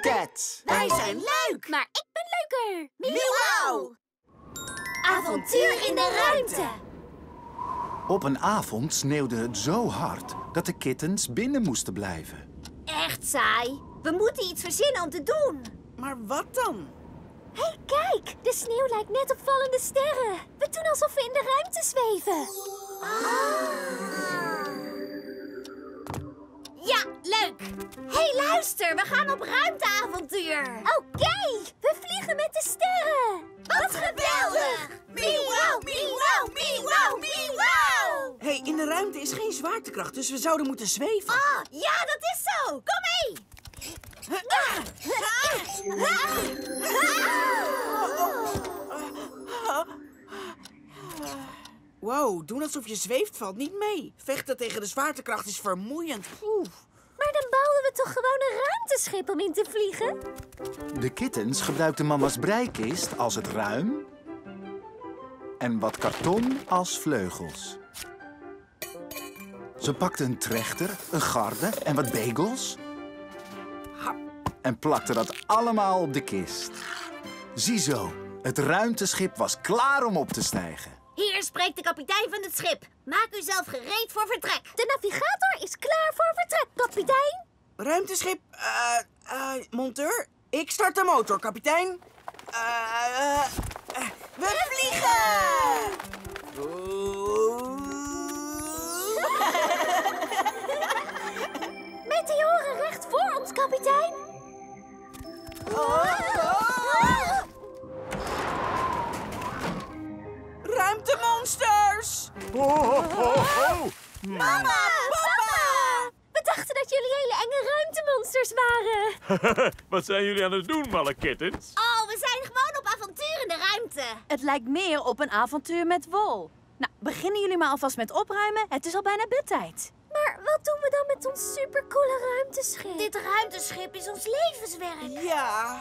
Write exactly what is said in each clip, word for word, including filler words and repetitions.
Cats. Wij zijn leuk. Maar ik ben leuker. Miauw. Avontuur in de ruimte. Op een avond sneeuwde het zo hard dat de kittens binnen moesten blijven. Echt saai. We moeten iets verzinnen om te doen. Maar wat dan? Hé, hey, kijk. De sneeuw lijkt net op vallende sterren. We doen alsof we in de ruimte zweven. Ah. Ja, leuk. Hé, hey, luister. We gaan op ruimteavontuur. Oké. Okay, we vliegen met de sterren. Wat geweldig. Miauw, miauw, miauw, miauw. Hé, hey, in de ruimte is geen zwaartekracht, dus we zouden moeten zweven. Ah, ja, dat is zo. Kom mee. Wow, doen alsof je zweeft valt niet mee. Vechten tegen de zwaartekracht is vermoeiend. Oeh. Maar dan bouwden we toch gewoon een ruimteschip om in te vliegen? De kittens gebruikten mama's breikist als het ruim en wat karton als vleugels. Ze pakten een trechter, een garde en wat bagels en plakten dat allemaal op de kist. Ziezo, het ruimteschip was klaar om op te stijgen. Hier spreekt de kapitein van het schip. Maak u zelf gereed voor vertrek. De navigator is klaar voor vertrek, kapitein. Ruimteschip, eh, uh, monteur. Ik start de motor, kapitein. Eh, uh, uh, we vliegen! Meteoren recht voor ons, kapitein. Oh, oh. Ruimtemonsters! Oh, oh, oh. Mama, papa! We dachten dat jullie hele enge ruimtemonsters waren. Wat zijn jullie aan het doen, malle kittens? Oh, we zijn gewoon op avontuur in de ruimte. Het lijkt meer op een avontuur met wol. Nou, beginnen jullie maar alvast met opruimen. Het is al bijna bedtijd. Maar wat doen we dan met ons supercoole ruimteschip? Dit ruimteschip is ons levenswerk. Ja.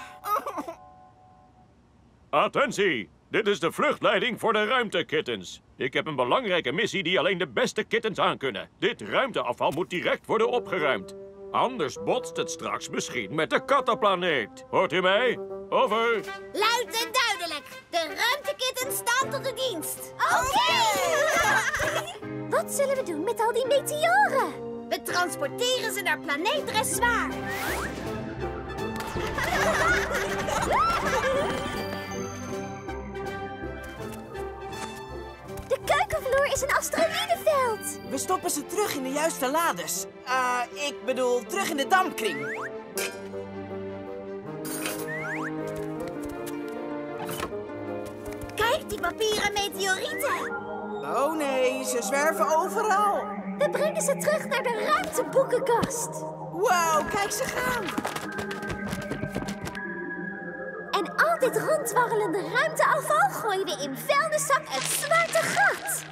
Attentie! Dit is de vluchtleiding voor de ruimtekittens. Ik heb een belangrijke missie die alleen de beste kittens aankunnen. Dit ruimteafval moet direct worden opgeruimd. Anders botst het straks misschien met de kattenplaneet. Hoort u mij? Over. Luid en duidelijk. De ruimtekittens staan tot de dienst. Oké! Okay. Wat zullen we doen met al die meteoren? We transporteren ze naar planeet Dressoir. De keukenvloer is een asteroïdenveld. We stoppen ze terug in de juiste lades. Uh, ik bedoel, terug in de dampkring. Kijk, die papieren meteorieten. Oh nee, ze zwerven overal. We brengen ze terug naar de ruimteboekenkast. Wow, kijk ze gaan. En al dit rondwarrelende ruimteafval gooien we in vuilniszak het zwarte gat.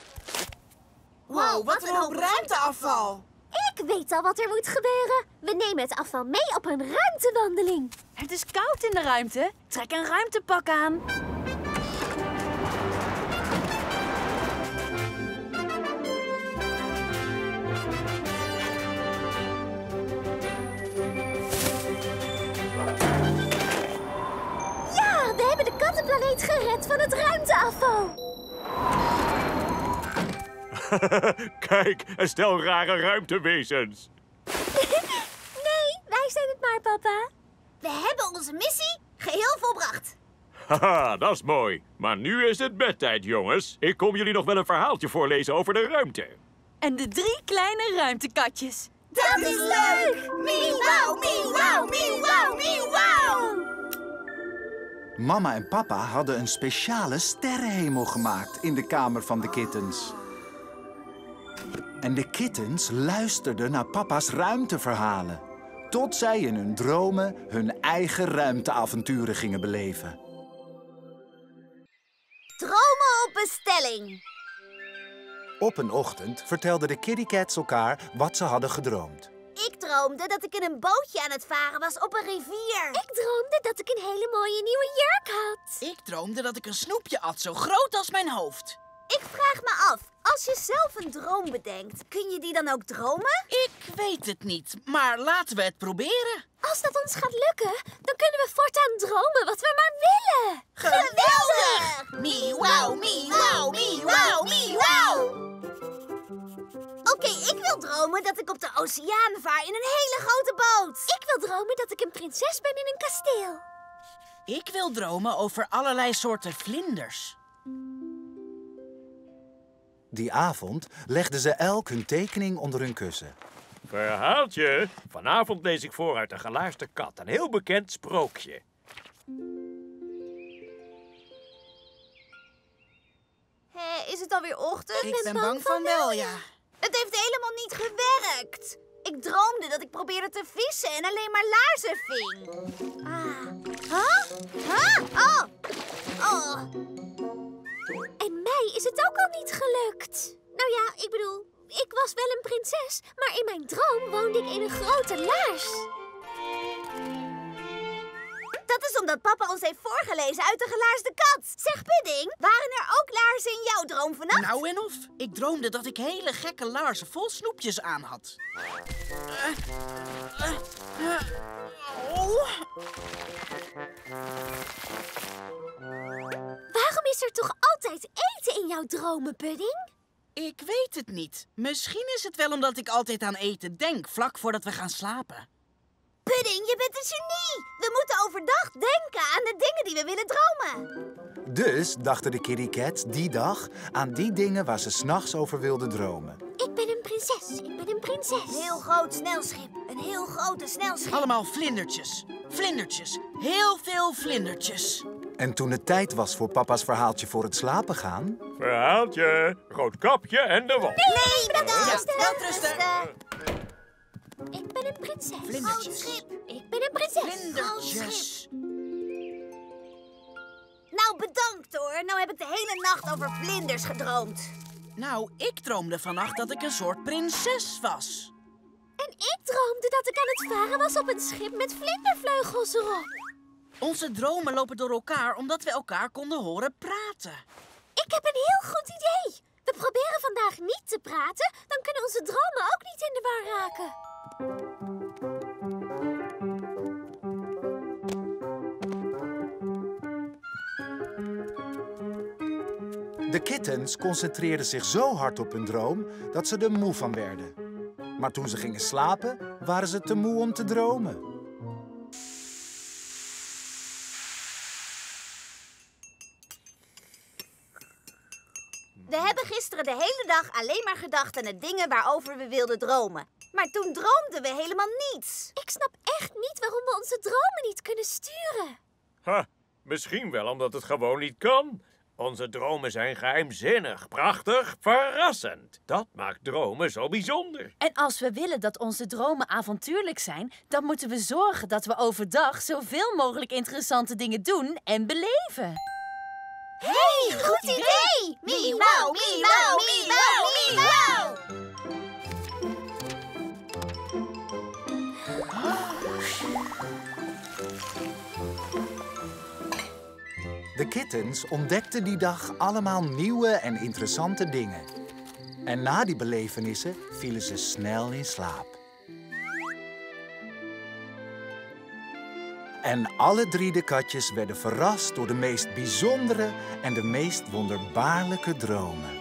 Wow, wat een hoop ruimteafval. Ik weet al wat er moet gebeuren. We nemen het afval mee op een ruimtewandeling. Het is koud in de ruimte. Trek een ruimtepak aan. Ja, we hebben de kattenplaneet gered van het ruimteafval. Kijk, een stel rare ruimtewezens. Nee, wij zijn het maar, papa. We hebben onze missie geheel volbracht. Haha, dat is mooi. Maar nu is het bedtijd, jongens. Ik kom jullie nog wel een verhaaltje voorlezen over de ruimte. En de drie kleine ruimtekatjes. Dat is leuk! Miauw, miauw, miauw, miauw. Mama en papa hadden een speciale sterrenhemel gemaakt in de kamer van de kittens. En de kittens luisterden naar papa's ruimteverhalen, tot zij in hun dromen hun eigen ruimteavonturen gingen beleven. Dromen op bestelling. Op een ochtend vertelden de kitty cats elkaar wat ze hadden gedroomd. Ik droomde dat ik in een bootje aan het varen was op een rivier. Ik droomde dat ik een hele mooie nieuwe jurk had. Ik droomde dat ik een snoepje at, zo groot als mijn hoofd. Ik vraag me af, als je zelf een droom bedenkt, kun je die dan ook dromen? Ik weet het niet, maar laten we het proberen. Als dat ons gaat lukken, dan kunnen we voortaan dromen wat we maar willen. Geweldig! Miauw, miauw, miauw, miauw. Oké, ik wil dromen dat ik op de oceaan vaar in een hele grote boot. Ik wil dromen dat ik een prinses ben in een kasteel. Ik wil dromen over allerlei soorten vlinders. Die avond legden ze elk hun tekening onder hun kussen. Verhaaltje. Vanavond lees ik voor uit de Gelaarsde Kat. Een heel bekend sprookje. Hé, is het alweer ochtend? Ik ben bang van wel, ja. Het heeft helemaal niet gewerkt. Ik droomde dat ik probeerde te vissen en alleen maar laarzen ving. Ah. Huh? Huh? Oh. Oh. En mij is het ook al niet gelukt. Nou ja, ik bedoel, ik was wel een prinses, maar in mijn droom woonde ik in een grote laars. Dat is omdat papa ons heeft voorgelezen uit de Gelaarsde Kat. Zeg, Pudding, waren er ook laarzen in jouw droom vannacht? Nou en of. Ik droomde dat ik hele gekke laarzen vol snoepjes aan had. Uh, uh, uh, oh. Waarom is er toch altijd eten in jouw dromen, Pudding? Ik weet het niet. Misschien is het wel omdat ik altijd aan eten denk, vlak voordat we gaan slapen. Pudding, je bent een genie! We moeten overdag denken aan de dingen die we willen dromen. Dus dachten de Kitty Cats die dag aan die dingen waar ze 's nachts over wilden dromen. Ik ben een prinses, ik ben een prinses. Een heel groot snelschip, een heel grote snelschip. Allemaal vlindertjes. Vlindertjes. Heel veel vlindertjes. En toen het tijd was voor papa's verhaaltje voor het slapen gaan... Verhaaltje. Roodkapje en de wond. Nee, bedankt. Ja, welterusten. Ik ben een prinses. Vlindertjes. Groot schip. Ik ben een prinses. Groot Vlindertjes. schip. Nou, bedankt hoor. Nou heb ik de hele nacht over vlinders gedroomd. Nou, ik droomde vannacht dat ik een soort prinses was. En ik droomde dat ik aan het varen was op een schip met vlindervleugels erop. Onze dromen lopen door elkaar omdat we elkaar konden horen praten. Ik heb een heel goed idee. We proberen vandaag niet te praten, dan kunnen onze dromen ook niet in de war raken. De kittens concentreerden zich zo hard op hun droom dat ze er moe van werden. Maar toen ze gingen slapen, waren ze te moe om te dromen. We hebben gisteren de hele dag alleen maar gedacht aan de dingen waarover we wilden dromen. Maar toen droomden we helemaal niets. Ik snap echt niet waarom we onze dromen niet kunnen sturen. Ha, misschien wel omdat het gewoon niet kan. Onze dromen zijn geheimzinnig, prachtig, verrassend. Dat maakt dromen zo bijzonder. En als we willen dat onze dromen avontuurlijk zijn, dan moeten we zorgen dat we overdag zoveel mogelijk interessante dingen doen en beleven. Hey, goed idee! Miauw, miauw, miauw, miauw! De kittens ontdekten die dag allemaal nieuwe en interessante dingen. En na die belevenissen vielen ze snel in slaap. En alle drie de katjes werden verrast door de meest bijzondere en de meest wonderbaarlijke dromen.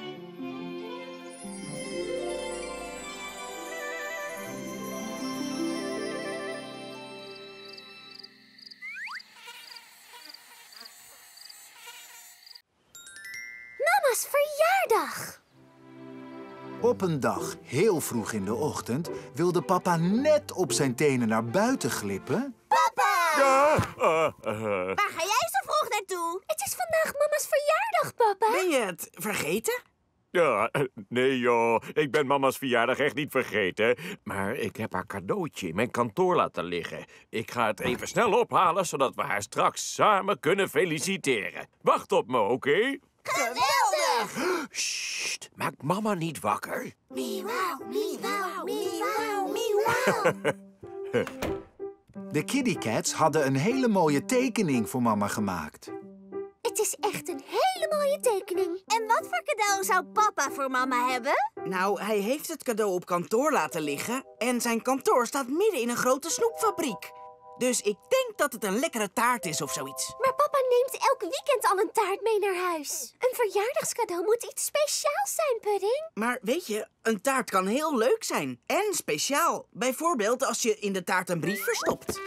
Mama's verjaardag! Op een dag, heel vroeg in de ochtend, wilde papa net op zijn tenen naar buiten glippen. Papa! Ja, uh, uh. Waar ga jij zo vroeg naartoe? Het is vandaag mama's verjaardag, papa. Ben je het vergeten? Ja, eh, nee joh, ik ben mama's verjaardag echt niet vergeten. Maar ik heb haar cadeautje in mijn kantoor laten liggen. Ik ga het even snel ophalen, zodat we haar straks samen kunnen feliciteren. Wacht op me, oké? Okay? Geweldig! Sst, maak mama niet wakker. Miauw, miauw, miauw, miauw. De Kitty Cats hadden een hele mooie tekening voor mama gemaakt. Het is echt een hele mooie tekening. En wat voor cadeau zou papa voor mama hebben? Nou, hij heeft het cadeau op kantoor laten liggen en zijn kantoor staat midden in een grote snoepfabriek. Dus ik denk dat het een lekkere taart is of zoiets. Maar papa neemt elk weekend al een taart mee naar huis. Een verjaardagscadeau moet iets speciaals zijn, Pudding. Maar weet je, een taart kan heel leuk zijn en speciaal. Bijvoorbeeld als je in de taart een brief verstopt.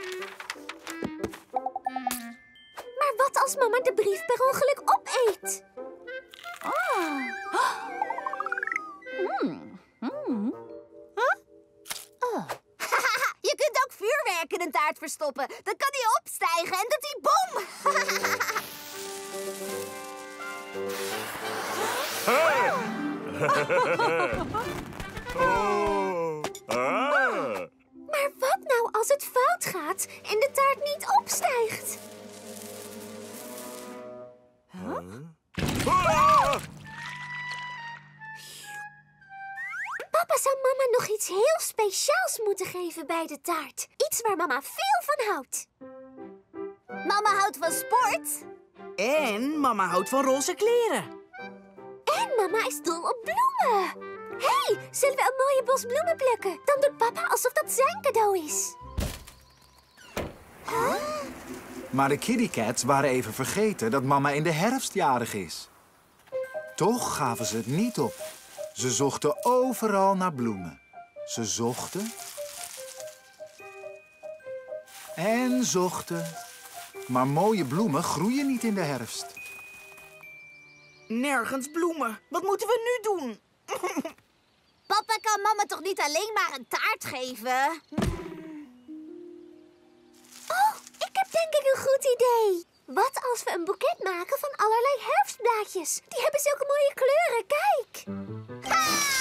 Maar wat als mama de brief per ongeluk opeet? Oh. Mm. Mm. Huh? Oh. Je kunt ook vuurwerk in een taart verstoppen. Dan kan hij opstijgen en doet hij bom. Oh. Ah. Maar wat nou als het fout gaat en de taart niet opstijgt? Huh? Ah. Papa zou mama nog iets heel speciaals moeten geven bij de taart. Iets waar mama veel van houdt. Mama houdt van sport. En mama houdt van roze kleren. En mama is dol op bloemen. Hé, hey, zullen we een mooie bos bloemen plukken? Dan doet papa alsof dat zijn cadeau is. Huh? Maar de Kitty Cats waren even vergeten dat mama in de herfst jarig is. Toch gaven ze het niet op. Ze zochten overal naar bloemen. Ze zochten... en zochten. Maar mooie bloemen groeien niet in de herfst. Nergens bloemen. Wat moeten we nu doen? Papa kan mama toch niet alleen maar een taart geven? Oh, ik heb denk ik een goed idee. Wat als we een boeket maken van allerlei herfstblaadjes? Die hebben zulke mooie kleuren, kijk. Ha!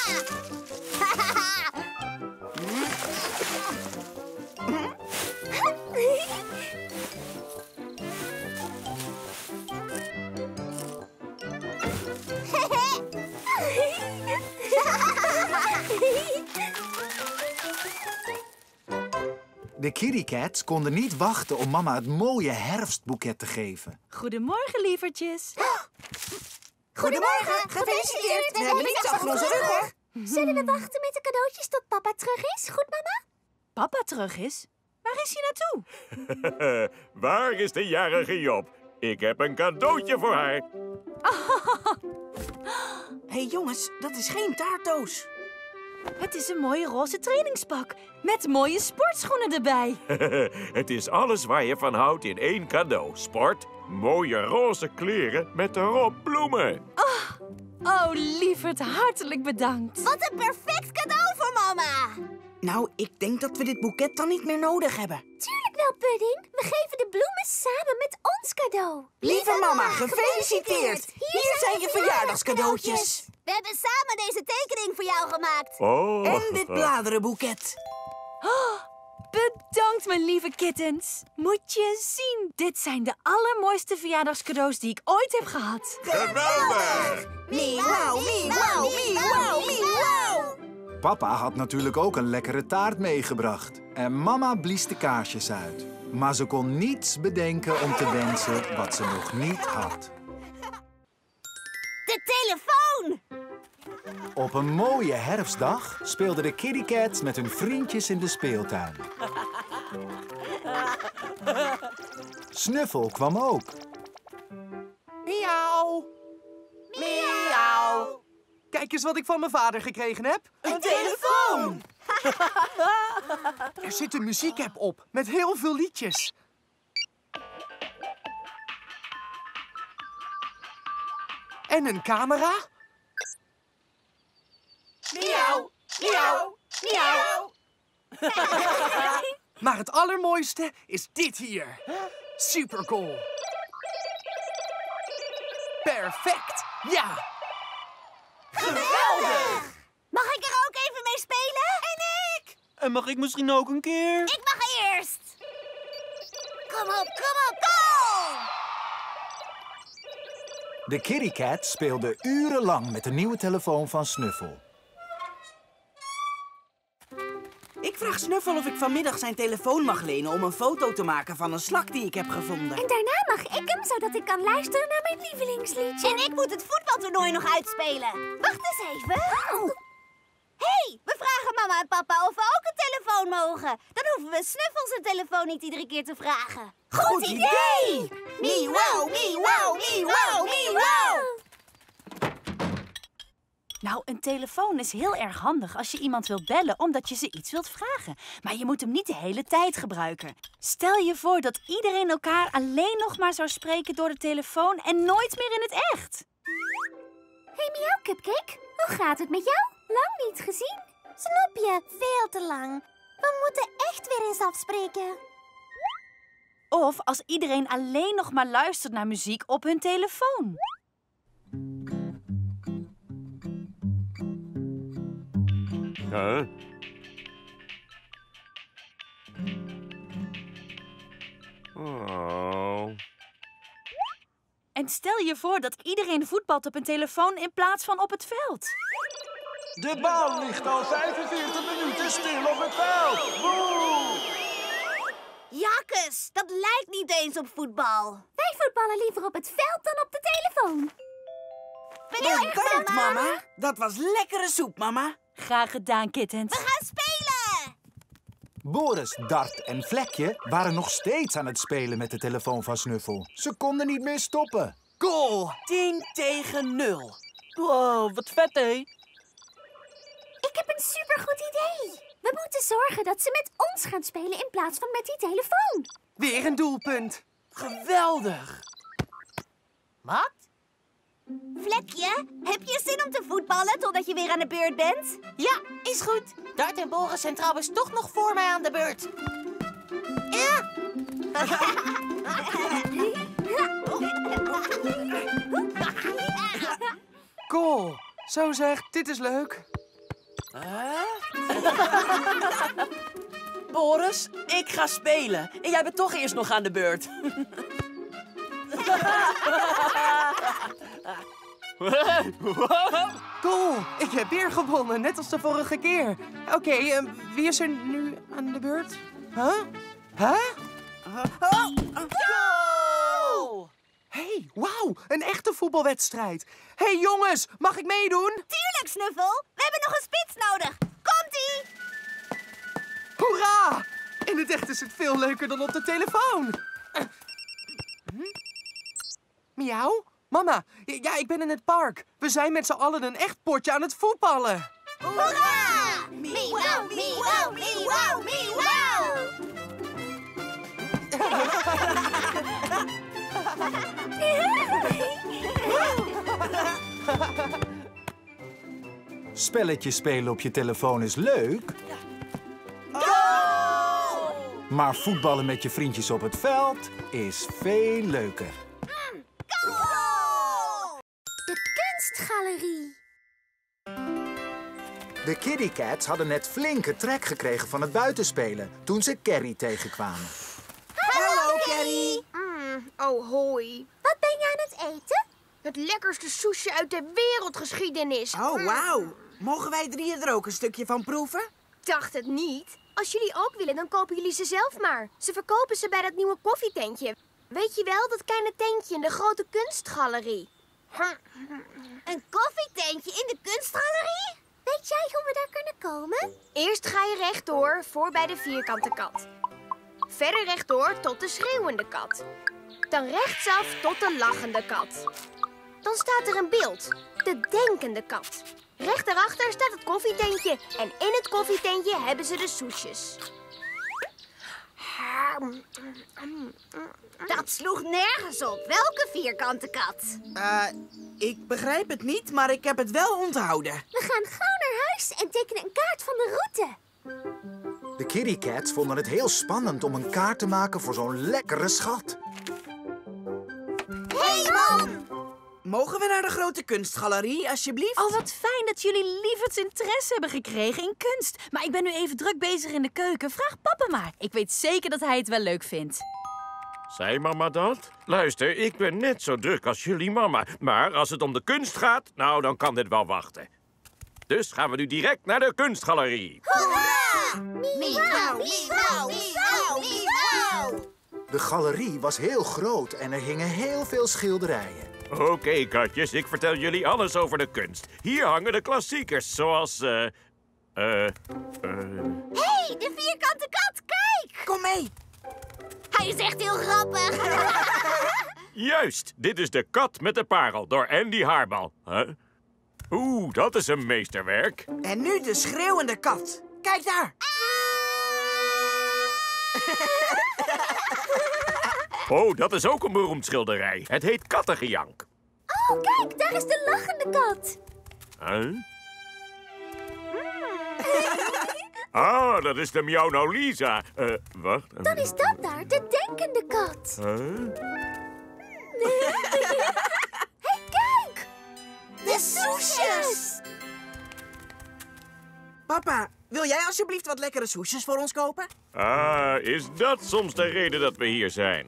De Kitty Cats konden niet wachten om mama het mooie herfstboeket te geven. Goedemorgen, lievertjes. Goedemorgen, gefeliciteerd. We hebben niks achter onze rug, hoor. Zullen we wachten met de cadeautjes tot papa terug is? Goed, mama? Papa terug is? Waar is hij naartoe? Waar is de jarige Job? Ik heb een cadeautje voor haar. Hé hey, jongens, dat is geen taartdoos. Het is een mooie roze trainingspak met mooie sportschoenen erbij. Het is alles waar je van houdt in één cadeau. Sport, mooie roze kleren met erop bloemen. Oh, oh lieverd, hartelijk bedankt. Wat een perfect cadeau voor mama. Nou, ik denk dat we dit boeket dan niet meer nodig hebben. Tuurlijk wel, Pudding. We geven de bloemen samen met ons cadeau. Lieve mama, gefeliciteerd. Hier zijn je verjaardagscadeautjes. We hebben samen deze tekening voor jou gemaakt. Oh. En dit bladerenboeket. Oh, bedankt, mijn lieve kittens. Moet je zien, dit zijn de allermooiste verjaardagscadeaus die ik ooit heb gehad. Geweldig! Miauw, miauw, miauw, miauw. Papa had natuurlijk ook een lekkere taart meegebracht. En mama blies de kaarsjes uit. Maar ze kon niets bedenken om te wensen wat ze nog niet had. De telefoon! Op een mooie herfstdag speelden de Kitty Cats met hun vriendjes in de speeltuin. Snuffel kwam ook. Miauw. Miauw. Kijk eens wat ik van mijn vader gekregen heb. Een telefoon! Er zit een muziekapp op met heel veel liedjes. En een camera. Miauw, miauw, miauw. Maar het allermooiste is dit hier. Super cool. Perfect. Ja. Geweldig! Mag ik er ook even mee spelen? En ik! En mag ik misschien ook een keer? Ik mag eerst! Kom op, kom op, kom! De Kitty Cat speelde urenlang met de nieuwe telefoon van Snuffel. Ik vraag vraag Snuffel of ik vanmiddag zijn telefoon mag lenen om een foto te maken van een slak die ik heb gevonden. En daarna mag ik hem, zodat ik kan luisteren naar mijn lievelingsliedje. En ik moet het voetbaltoernooi nog uitspelen. Wacht eens even. Oh. Hé, hey, we vragen mama en papa of we ook een telefoon mogen. Dan hoeven we Snuffel zijn telefoon niet iedere keer te vragen. Goed, Goed idee! Miauw, miauw, miauw, miauw. Nou, een telefoon is heel erg handig als je iemand wilt bellen omdat je ze iets wilt vragen. Maar je moet hem niet de hele tijd gebruiken. Stel je voor dat iedereen elkaar alleen nog maar zou spreken door de telefoon en nooit meer in het echt. Hey Miauw Cupcake, hoe gaat het met jou? Lang niet gezien. Snap je? Veel te lang. We moeten echt weer eens afspreken. Of als iedereen alleen nog maar luistert naar muziek op hun telefoon. Huh? Oh. En stel je voor dat iedereen voetbalt op een telefoon in plaats van op het veld. De bal ligt al vijfenveertig minuten stil op het veld. Woe! Jakkes, dat lijkt niet eens op voetbal. Wij voetballen liever op het veld dan op de telefoon. Bedankt, mama. Dat was lekkere soep, mama. Graag gedaan, kittens. We gaan spelen! Boris, Dart en Vlekje waren nog steeds aan het spelen met de telefoon van Snuffel. Ze konden niet meer stoppen. Goal! tien tegen nul. Wow, wat vet, hé. Ik heb een supergoed idee. We moeten zorgen dat ze met ons gaan spelen in plaats van met die telefoon. Weer een doelpunt. Geweldig. Wat? Vlekje, heb je zin om te voetballen totdat je weer aan de beurt bent? Ja, is goed. Dart en Boris zijn trouwens toch nog voor mij aan de beurt. Ja. Cool. Zo zeg, dit is leuk. Boris, ik ga spelen. En jij bent toch eerst nog aan de beurt. Cool, ik heb weer gewonnen, net als de vorige keer. Oké, okay, uh, wie is er nu aan de beurt? Huh? Huh? Goal! Hey, wauw, een echte voetbalwedstrijd. Hey jongens, mag ik meedoen? Tuurlijk, Snuffel. We hebben nog een spits nodig. Komt-ie! Hoera! In het echt is het veel leuker dan op de telefoon. Uh. Hm? Miauw? Mama, ja, ik ben in het park. We zijn met z'n allen een echt potje aan het voetballen. Hoera! Miauw, miauw, miauw, miauw! Spelletjes spelen op je telefoon is leuk. Goal! Maar voetballen met je vriendjes op het veld is veel leuker. Goal! De kunstgalerie. De Kitty Cats hadden net flinke trek gekregen van het buitenspelen toen ze Carrie tegenkwamen. Hallo, Carrie. Mm, oh, hoi. Wat ben je aan het eten? Het lekkerste sushi uit de wereldgeschiedenis. Oh, wauw. Mogen wij drieën er ook een stukje van proeven? Ik dacht het niet. Als jullie ook willen, dan kopen jullie ze zelf maar. Ze verkopen ze bij dat nieuwe koffietentje. Weet je wel, dat kleine tentje in de grote kunstgalerie. Een koffietentje in de kunstgalerie? Weet jij hoe we daar kunnen komen? Eerst ga je rechtdoor voor bij de vierkante kat. Verder rechtdoor tot de schreeuwende kat. Dan rechtsaf tot de lachende kat. Dan staat er een beeld, de denkende kat. Recht daarachter staat het koffietentje. En in het koffietentje hebben ze de soesjes. Dat sloeg nergens op. Welke vierkante kat? Uh, ik begrijp het niet, maar ik heb het wel onthouden. We gaan gauw naar huis en tekenen een kaart van de route. De Kitty Cats vonden het heel spannend om een kaart te maken voor zo'n lekkere schat. Hey, man! Mogen we naar de grote kunstgalerie, alsjeblieft? Oh, wat fijn dat jullie lieverds interesse hebben gekregen in kunst. Maar ik ben nu even druk bezig in de keuken. Vraag papa maar. Ik weet zeker dat hij het wel leuk vindt. Zei mama dat? Luister, ik ben net zo druk als jullie mama. Maar als het om de kunst gaat, nou, dan kan dit wel wachten. Dus gaan we nu direct naar de kunstgalerie. Hoera! Miauw, miauw, miauw, miauw. De galerie was heel groot en er hingen heel veel schilderijen. Oké, okay, katjes, ik vertel jullie alles over de kunst. Hier hangen de klassiekers, zoals... eh... eh... eh... Hé, de vierkante kat, kijk! Kom mee. Hij is echt heel grappig. Juist, dit is de kat met de parel door Andy Haarbal. Huh? Oeh, dat is een meesterwerk. En nu de schreeuwende kat. Kijk daar. Oh, dat is ook een beroemd schilderij. Het heet Kattengejank. Oh, kijk, daar is de lachende kat. Huh? Ah, dat is de Miauw nou Lisa. Uh, wacht. Dan is dat daar de denkende kat. Huh? Hé, hey, kijk! De soesjes! Papa, wil jij alsjeblieft wat lekkere soesjes voor ons kopen? Ah, is dat soms de reden dat we hier zijn?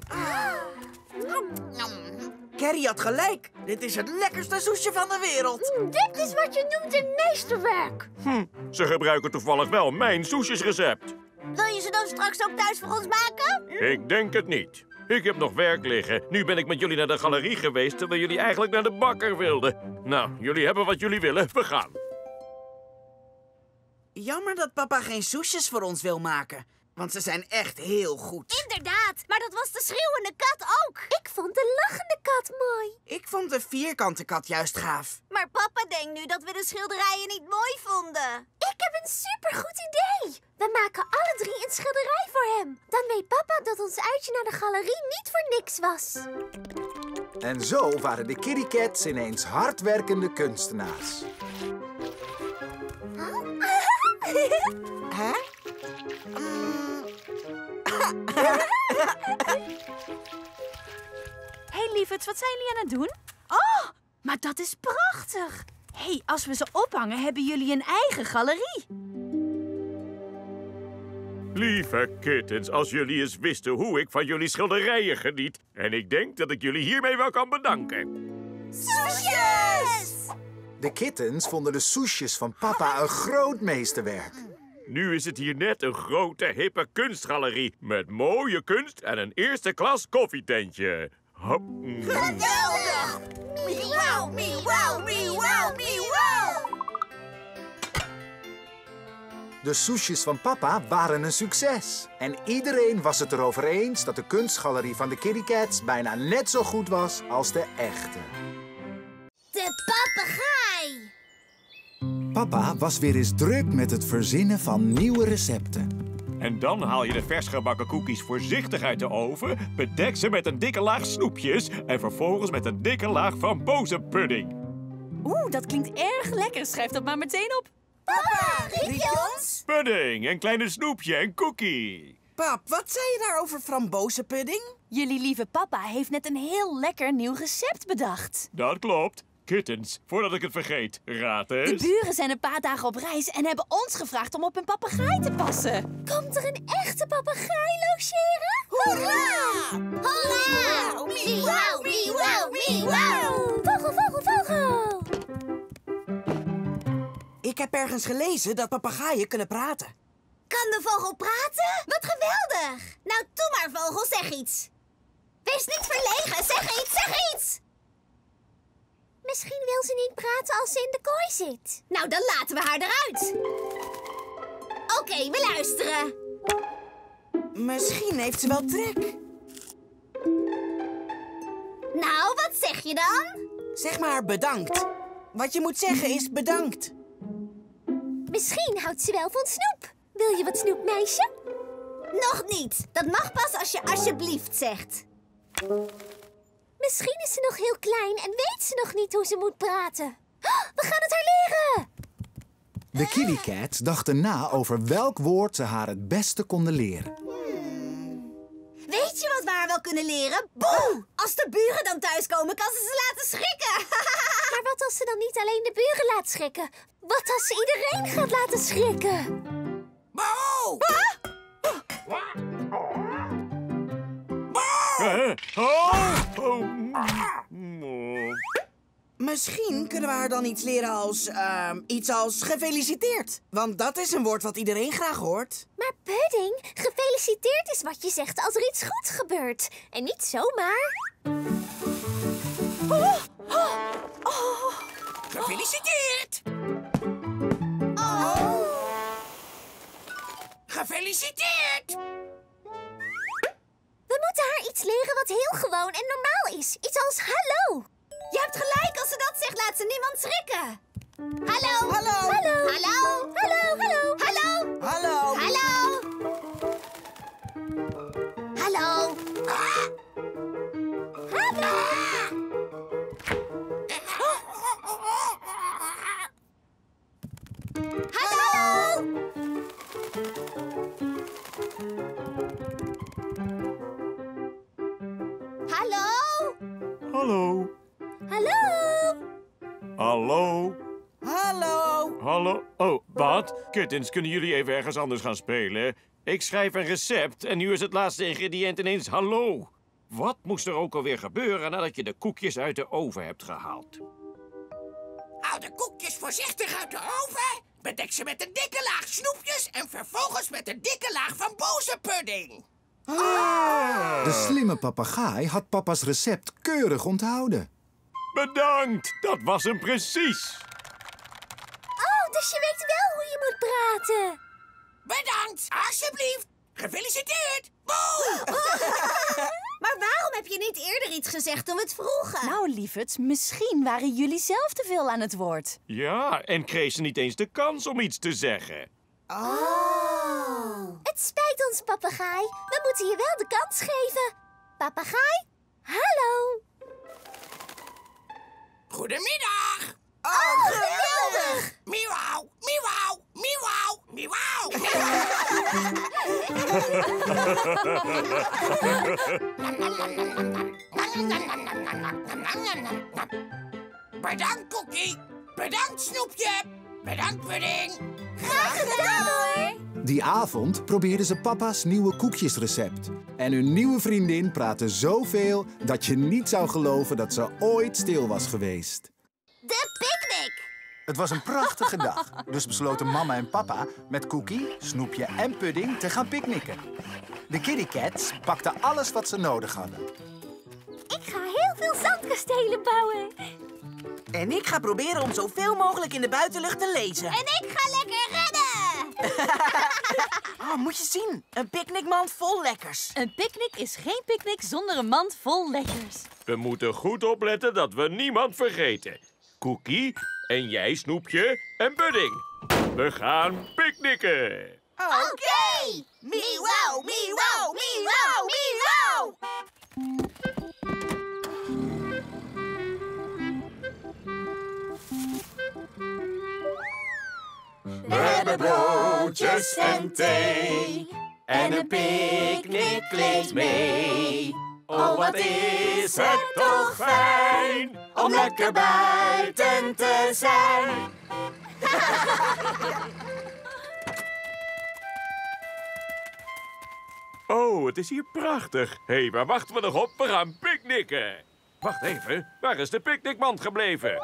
Carrie had gelijk. Dit is het lekkerste soesje van de wereld. Dit is wat je noemt een meesterwerk. Hm, ze gebruiken toevallig wel mijn soesjesrecept. Wil je ze dan straks ook thuis voor ons maken? Ik denk het niet. Ik heb nog werk liggen. Nu ben ik met jullie naar de galerie geweest, terwijl jullie eigenlijk naar de bakker wilden. Nou, jullie hebben wat jullie willen. We gaan. Jammer dat papa geen soesjes voor ons wil maken. Want ze zijn echt heel goed. Inderdaad, maar dat was de schreeuwende kat ook. Ik vond de lachende kat mooi. Ik vond de vierkante kat juist gaaf. Maar papa denkt nu dat we de schilderijen niet mooi vonden. Ik heb een supergoed idee. We maken alle drie een schilderij voor hem. Dan weet papa dat ons uitje naar de galerie niet voor niks was. En zo waren de Kitty Cats ineens hardwerkende kunstenaars. Hè? Hé, hey, lieverds, wat zijn jullie aan het doen? Oh, maar dat is prachtig. Hé, hey, als we ze ophangen, hebben jullie een eigen galerie. Lieve kittens, als jullie eens wisten hoe ik van jullie schilderijen geniet. En ik denk dat ik jullie hiermee wel kan bedanken. Soesjes! De kittens vonden de soesjes van papa een groot meesterwerk. Nu is het hier net een grote, hippe kunstgalerie. Met mooie kunst en een eerste klas koffietentje. Hop. Mm. Geweldig! Miauw, miauw, miauw, miauw! De soesjes van papa waren een succes. En iedereen was het erover eens dat de kunstgalerie van de Kitty Cats bijna net zo goed was als de echte. De papegaai! Papa was weer eens druk met het verzinnen van nieuwe recepten. En dan haal je de vers gebakken koekjes voorzichtig uit de oven, bedek ze met een dikke laag snoepjes en vervolgens met een dikke laag frambozenpudding. Oeh, dat klinkt erg lekker. Schrijf dat maar meteen op. Papa, riep je ons? Pudding, een kleine snoepje en cookie. Pap, wat zei je daar over frambozenpudding? Jullie lieve papa heeft net een heel lekker nieuw recept bedacht. Dat klopt. Kittens, voordat ik het vergeet, raad De eens. buren zijn een paar dagen op reis en hebben ons gevraagd om op hun papegaai te passen. Komt er een echte papegaai logeren? Hoera! Hoera! Miauw, miauw, miauw! Vogel, vogel, vogel! Ik heb ergens gelezen dat papegaaien kunnen praten. Kan de vogel praten? Wat geweldig! Nou, doe maar, vogel, zeg iets. Wees niet verlegen, zeg iets, zeg iets! Misschien wil ze niet praten als ze in de kooi zit. Nou, dan laten we haar eruit. Oké, okay, we luisteren. Misschien heeft ze wel trek. Nou, wat zeg je dan? Zeg maar bedankt. Wat je moet zeggen is bedankt. Misschien houdt ze wel van snoep. Wil je wat snoep, meisje? Nog niet. Dat mag pas als je alsjeblieft zegt. Misschien is ze nog heel klein en weet ze nog niet hoe ze moet praten. We gaan het haar leren! De Kitty Cats dachten na over welk woord ze haar het beste konden leren. Hmm. Weet je wat we haar wel kunnen leren? Boe! Als de buren dan thuiskomen, kan ze ze laten schrikken. Maar wat als ze dan niet alleen de buren laat schrikken? Wat als ze iedereen gaat laten schrikken? Boe! Uh, oh, oh. Oh. Misschien kunnen we haar dan iets leren als... ehm, iets als gefeliciteerd. Want dat is een woord wat iedereen graag hoort. Maar Pudding, gefeliciteerd is wat je zegt als er iets goeds gebeurt. En niet zomaar. Oh, oh, oh. Gefeliciteerd! Oh. Gefeliciteerd! We moeten haar iets leren wat heel gewoon en normaal is. Iets als hallo. Je hebt gelijk, als ze dat zegt, laat ze niemand schrikken. Hallo. Hallo. Hallo. Hallo. Hallo. Hallo. Hallo. Hallo. Hallo. Hallo. Ah. Hallo. Hallo. Hallo. Hallo. Hallo. Hallo. Hallo. Hallo. Oh, wat? Kittens, kunnen jullie even ergens anders gaan spelen? Ik schrijf een recept en nu is het laatste ingrediënt ineens hallo. Wat moest er ook alweer gebeuren nadat je de koekjes uit de oven hebt gehaald? Haal de koekjes voorzichtig uit de oven. Bedek ze met een dikke laag snoepjes en vervolgens met een dikke laag van bozenpudding. De slimme papegaai had papa's recept keurig onthouden. Bedankt, dat was hem precies. Oh, dus je weet wel hoe je moet praten. Bedankt, alsjeblieft. Gefeliciteerd. Boe! Maar waarom heb je niet eerder iets gezegd toen we het vroegen? Nou, lieverds, misschien waren jullie zelf te veel aan het woord. Ja, en kreeg ze niet eens de kans om iets te zeggen. Oh. Het spijt ons, papegaai. We moeten je wel de kans geven. Papegaai, hallo. Goedemiddag. Oh, geweldig. Miauw, miauw, miauw, miauw. Bedankt, Cookie. Bedankt, Snoepje. Bedankt, Pudding. Graag gedaan, hoor. Die avond probeerden ze papa's nieuwe koekjesrecept. En hun nieuwe vriendin praatte zoveel dat je niet zou geloven dat ze ooit stil was geweest. De picknick. Het was een prachtige dag, dus besloten mama en papa met Cookie, Snoepje en Pudding te gaan picknicken. De Kitty Cats pakten alles wat ze nodig hadden. Ik ga heel veel zandkastelen bouwen. En ik ga proberen om zoveel mogelijk in de buitenlucht te lezen. En ik ga lekker rennen. Oh, moet je zien. Een picknickmand vol lekkers. Een picknick is geen picknick zonder een mand vol lekkers. We moeten goed opletten dat we niemand vergeten. Cookie en jij, Snoepje en Pudding. We gaan picknicken. Oké. Miauw, miauw, miauw, miauw. We hebben broodjes en thee en een picknickkleed mee. Oh, wat is het toch fijn om lekker buiten te zijn. Oh, het is hier prachtig. Hé, hey, waar wachten we nog op? We gaan picknicken. Wacht even, waar is de picknickmand gebleven?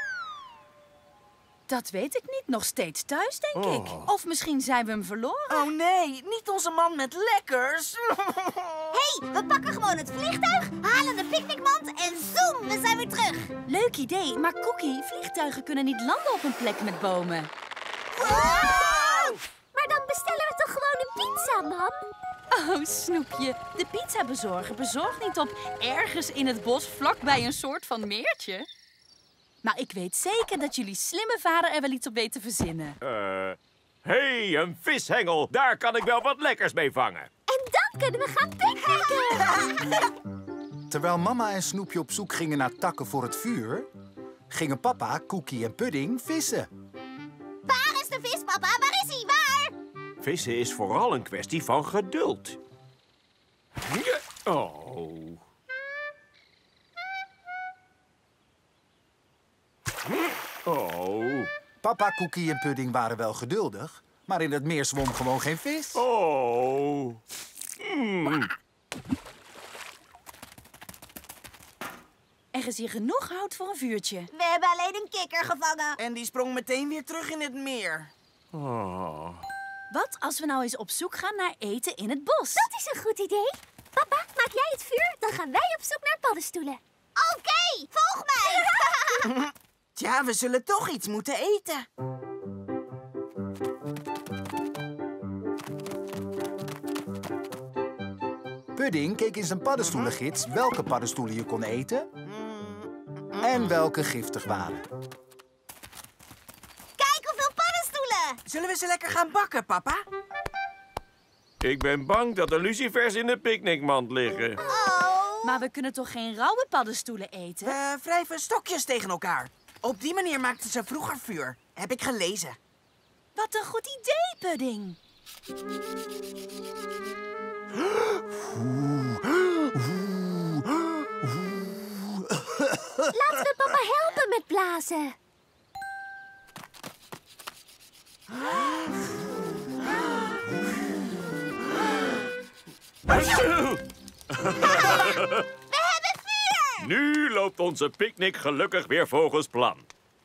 Dat weet ik niet. Nog steeds thuis, denk Oh. ik. Of misschien zijn we hem verloren. Oh nee, niet onze man met lekkers. Hé, we pakken gewoon het vliegtuig, halen de picknickmand en zoom, we zijn weer terug. Leuk idee, maar Cookie, vliegtuigen kunnen niet landen op een plek met bomen. Wow! Maar dan bestellen we toch gewoon een pizza, mam? Oh, Snoepje. De pizzabezorger bezorgt niet op ergens in het bos vlakbij een soort van meertje. Maar ik weet zeker dat jullie slimme vader er wel iets op weet te verzinnen. Eh, hé, hey, een vishengel. Daar kan ik wel wat lekkers mee vangen. En dan kunnen we gaan picknicken. Terwijl mama en Snoepje op zoek gingen naar takken voor het vuur, gingen papa, Cookie en Pudding vissen. Waar is de vis, papa? Waar is hij? Waar? Vissen is vooral een kwestie van geduld. Ja, oh. Oh. Papa, Cookie en Pudding waren wel geduldig, maar in het meer zwom gewoon geen vis. Oh. Mm. Er krijgen ze hier genoeg hout voor een vuurtje. We hebben alleen een kikker gevangen. En die sprong meteen weer terug in het meer. Oh. Wat als we nou eens op zoek gaan naar eten in het bos? Dat is een goed idee. Papa, maak jij het vuur, dan gaan wij op zoek naar paddenstoelen. Oké, volg mij. Tja, we zullen toch iets moeten eten. Pudding keek in zijn paddenstoelengids welke paddenstoelen je kon eten en welke giftig waren. Kijk hoeveel paddenstoelen. Zullen we ze lekker gaan bakken, papa? Ik ben bang dat de lucifers in de picknickmand liggen. Oh. Maar we kunnen toch geen rauwe paddenstoelen eten? We wrijven stokjes tegen elkaar. Op die manier maakten ze vroeger vuur. Heb ik gelezen. Wat een goed idee, Pudding. Laten we papa helpen met blazen. We hebben vuur! Nu loopt onze picknick gelukkig weer volgens plan.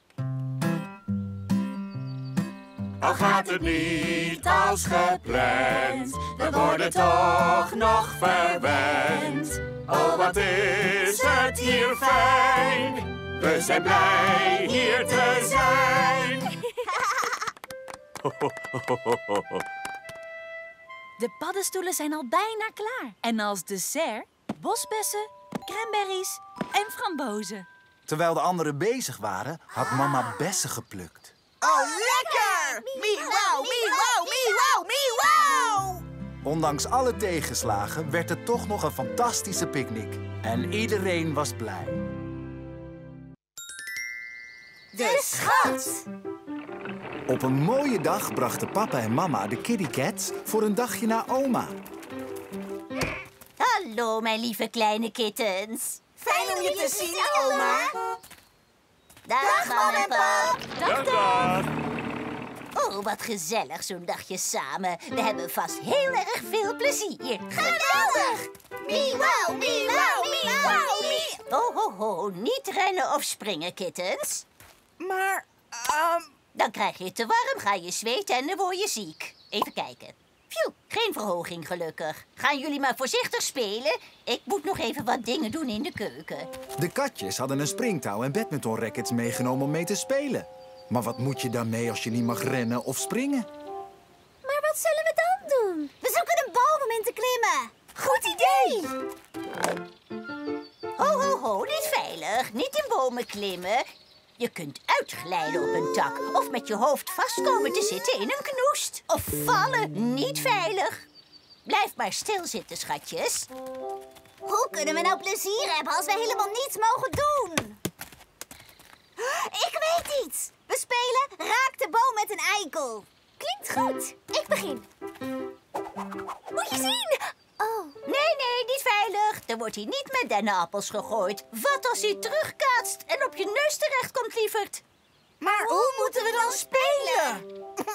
Al gaat het niet als gepland, we worden toch nog verwend. Oh, wat is het hier fijn, we zijn blij hier te zijn. De paddenstoelen zijn al bijna klaar. En als dessert bosbessen, cranberries en frambozen. Terwijl de anderen bezig waren, had mama bessen geplukt. Oh, lekker! Miauw, miauw, miauw, miauw! Ondanks alle tegenslagen werd het toch nog een fantastische picknick. En iedereen was blij. De schat! Op een mooie dag brachten papa en mama de Kitty Cats voor een dagje naar oma. Hallo, mijn lieve kleine kittens. Fijn om je te zien, oma. Dag, mam en pap. Dag, dag. Oh, wat gezellig zo'n dagje samen. We hebben vast heel erg veel plezier. Geweldig! Miauw, miauw, miauw, miauw. Oh, ho, ho, niet rennen of springen, kittens. Maar, ehm... Dan krijg je het te warm, ga je zweten en dan word je ziek. Even kijken. Phew, geen verhoging gelukkig. Gaan jullie maar voorzichtig spelen. Ik moet nog even wat dingen doen in de keuken. De katjes hadden een springtouw en badmintonrackets meegenomen om mee te spelen. Maar wat moet je daarmee als je niet mag rennen of springen? Maar wat zullen we dan doen? We zoeken een boom om in te klimmen. Goed idee! Ho, ho, ho, niet veilig. Niet in bomen klimmen. Je kunt uitglijden op een tak of met je hoofd vast komen te zitten in een knoest. Of vallen, niet veilig. Blijf maar stilzitten, schatjes. Hoe kunnen we nou plezier hebben als we helemaal niets mogen doen? Ik weet iets. We spelen raak de boom met een eikel. Klinkt goed. Ik begin. Moet je zien. Oh. Nee, nee, niet veilig. Dan wordt hij niet met dennenappels gegooid. Wat als hij terugkaatst en op je neus terecht komt, lieverd? Maar hoe moeten we dan spelen?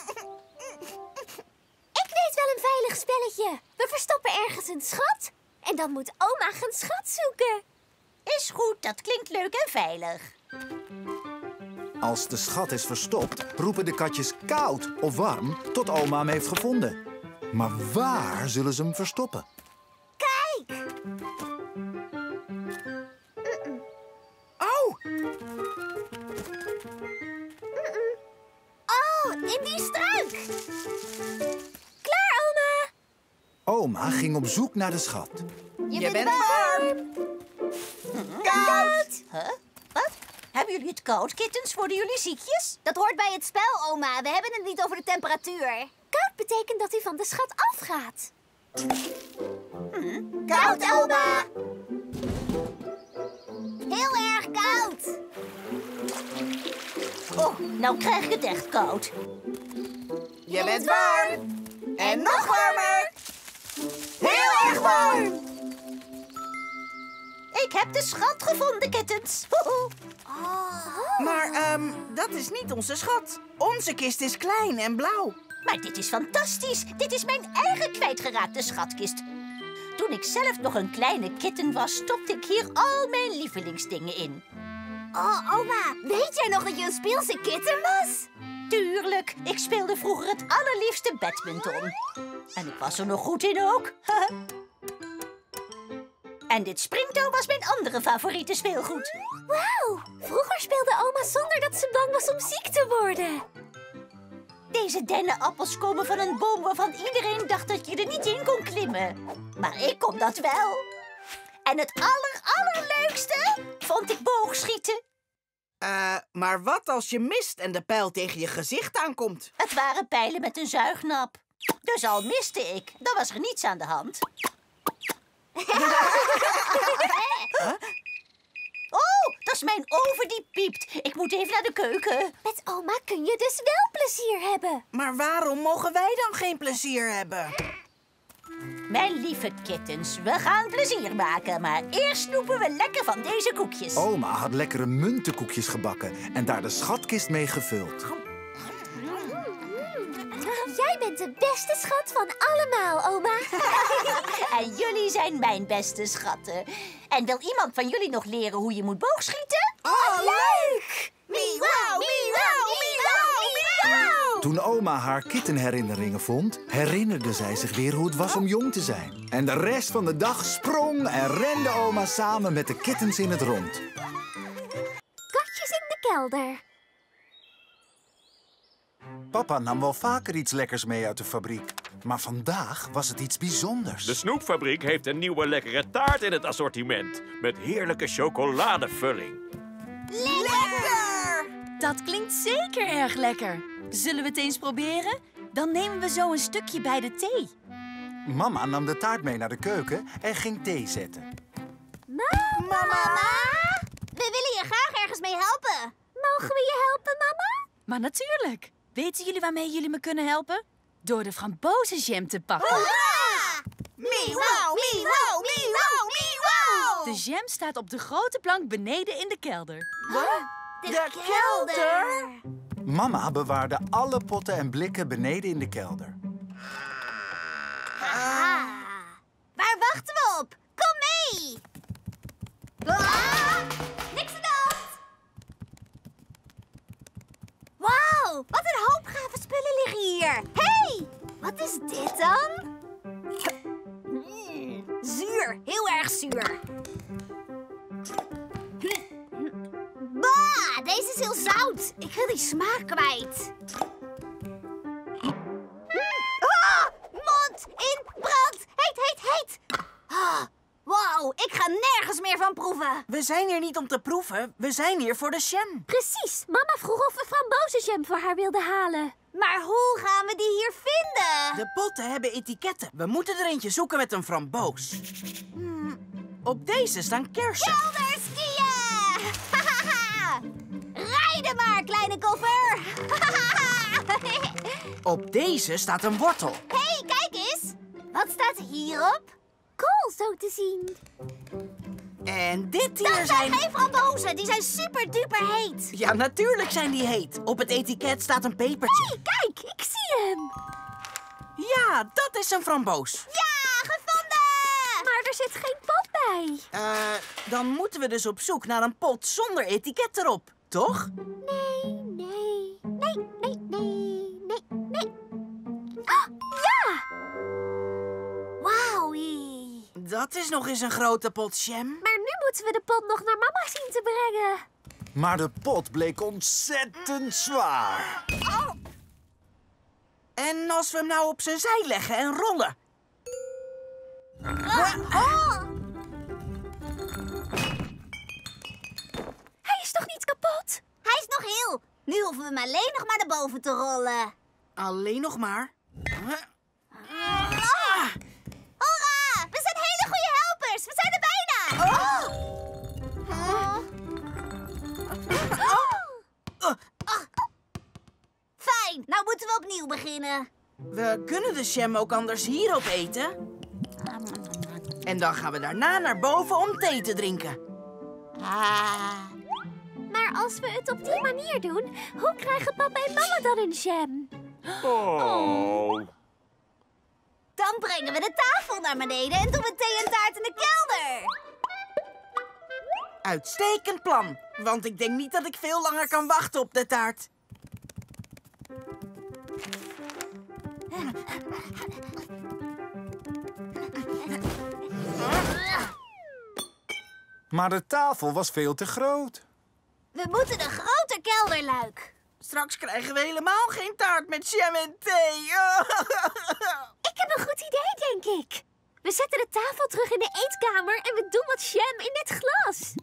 Ik weet wel een veilig spelletje. We verstoppen ergens een schat. En dan moet oma gaan schat zoeken. Is goed, dat klinkt leuk en veilig. Als de schat is verstopt, roepen de katjes koud of warm tot oma hem heeft gevonden. Maar waar zullen ze hem verstoppen? Kijk! Oh! Oh, in die struik! Klaar, oma! Oma ging op zoek naar de schat. Je, Je bent warm! Koud! Huh? Wat? Hebben jullie het koud, kittens? Worden jullie ziekjes? Dat hoort bij het spel, oma. We hebben het niet over de temperatuur. Koud betekent dat hij van de schat afgaat. Hm? Koud, oma! Heel erg koud. Oh, nou krijg ik het echt koud. Je bent warm! En nog warmer! Heel erg warm! Ik heb de schat gevonden, kittens. Oh. Maar, ehm, dat is niet onze schat. Onze kist is klein en blauw. Maar dit is fantastisch. Dit is mijn eigen kwijtgeraakte schatkist. Toen ik zelf nog een kleine kitten was, stopte ik hier al mijn lievelingsdingen in. Oh, oma, weet jij nog dat je een speelse kitten was? Tuurlijk, ik speelde vroeger het allerliefste badminton. En ik was er nog goed in ook. En dit springtouw was mijn andere favoriete speelgoed. Wauw, vroeger speelde oma zonder dat ze bang was om ziek te worden. Deze dennenappels komen van een boom waarvan iedereen dacht dat je er niet in kon klimmen. Maar ik kon dat wel. En het aller, allerleukste vond ik boogschieten. Uh, maar wat als je mist en de pijl tegen je gezicht aankomt? Het waren pijlen met een zuignap. Dus al miste ik, dan was er niets aan de hand. Huh? Oh, dat is mijn oven die piept. Ik moet even naar de keuken. Met oma kun je dus wel plezier hebben. Maar waarom mogen wij dan geen plezier hebben? Mijn lieve kittens, we gaan plezier maken. Maar eerst snoepen we lekker van deze koekjes. Oma had lekkere muntenkoekjes gebakken en daar de schatkist mee gevuld. Jij bent de beste schat van allemaal, oma. En jullie zijn mijn beste schatten. En wil iemand van jullie nog leren hoe je moet boogschieten? Oh, leuk! Miauw, miauw, miauw, miauw! Toen oma haar kittenherinneringen vond, herinnerde zij zich weer hoe het was om jong te zijn. En de rest van de dag sprong en rende oma samen met de kittens in het rond. Katjes in de kelder. Papa nam wel vaker iets lekkers mee uit de fabriek. Maar vandaag was het iets bijzonders. De snoepfabriek heeft een nieuwe lekkere taart in het assortiment. Met heerlijke chocoladevulling. Lekker! Dat klinkt zeker erg lekker. Zullen we het eens proberen? Dan nemen we zo een stukje bij de thee. Mama nam de taart mee naar de keuken en ging thee zetten. Mama! Mama! We willen je graag ergens mee helpen. Mogen we je helpen, mama? Maar natuurlijk. Weten jullie waarmee jullie me kunnen helpen? Door de frambozenjam te pakken. Hoera! Miauw, miauw, miauw, miauw! De jam staat op de grote plank beneden in de kelder. Wat? De, de kelder? Mama bewaarde alle potten en blikken beneden in de kelder. Ah. Waar wachten we op? Kom mee! Ah, niks aan de hand! Wauw, wat een hoop gave spullen liggen hier. Hé, hey, wat is dit dan? Mm, zuur, heel erg zuur. Bah, deze is heel zout. Ik wil die smaak kwijt. Ah, mond in brand. Heet, heet, heet. Ah, wauw, ik ga nergens meer van proeven. We zijn hier niet om te proeven. We zijn hier voor de jam. Precies. Mama vroeg of we frambozenjam voor haar wilden halen. Maar hoe gaan we die hier vinden? De potten hebben etiketten. We moeten er eentje zoeken met een framboos. Hmm, op deze staan kersen. Kelderskiën! Rijden maar, kleine koffer! Op deze staat een wortel. Hé, hey, kijk eens! Wat staat hierop? Kool, zo te zien. En dit hier Dat zijn... zijn geen frambozen, die zijn super duper heet. Ja, natuurlijk zijn die heet. Op het etiket staat een pepertje. Hé, hey, kijk, ik zie hem. Ja, dat is een framboos. Ja, gevonden! Maar er zit geen pot bij. Uh, dan moeten we dus op zoek naar een pot zonder etiket erop, toch? Nee, nee, nee, nee, nee, nee, nee. Ah, ja! Wauwie. Dat is nog eens een grote pot jam. Maar nu moeten we de pot nog naar mama zien te brengen. Maar de pot bleek ontzettend zwaar. Oh. En als we hem nou op zijn zij leggen en rollen? Oh. Oh. Hij is toch niet kapot? Hij is nog heel. Nu hoeven we hem alleen nog maar naar boven te rollen. Alleen nog maar. Ah. Hoera! We zijn hele goede helpers. We zijn er bijna. Oh. Oh. Oh. Oh. Fijn, nou moeten we opnieuw beginnen. We kunnen de jam ook anders hierop eten. En dan gaan we daarna naar boven om thee te drinken. Ah. Maar als we het op die manier doen, hoe krijgen papa en mama dan een jam? Oh. Dan brengen we de tafel naar beneden en doen we thee en taart in de kelder. Uitstekend plan, want ik denk niet dat ik veel langer kan wachten op de taart. Maar de tafel was veel te groot. We moeten een groter kelderluik. Straks krijgen we helemaal geen taart met jam en thee. Ik heb een goed idee, denk ik. We zetten de tafel terug in de eetkamer en we doen wat jam in dit glas.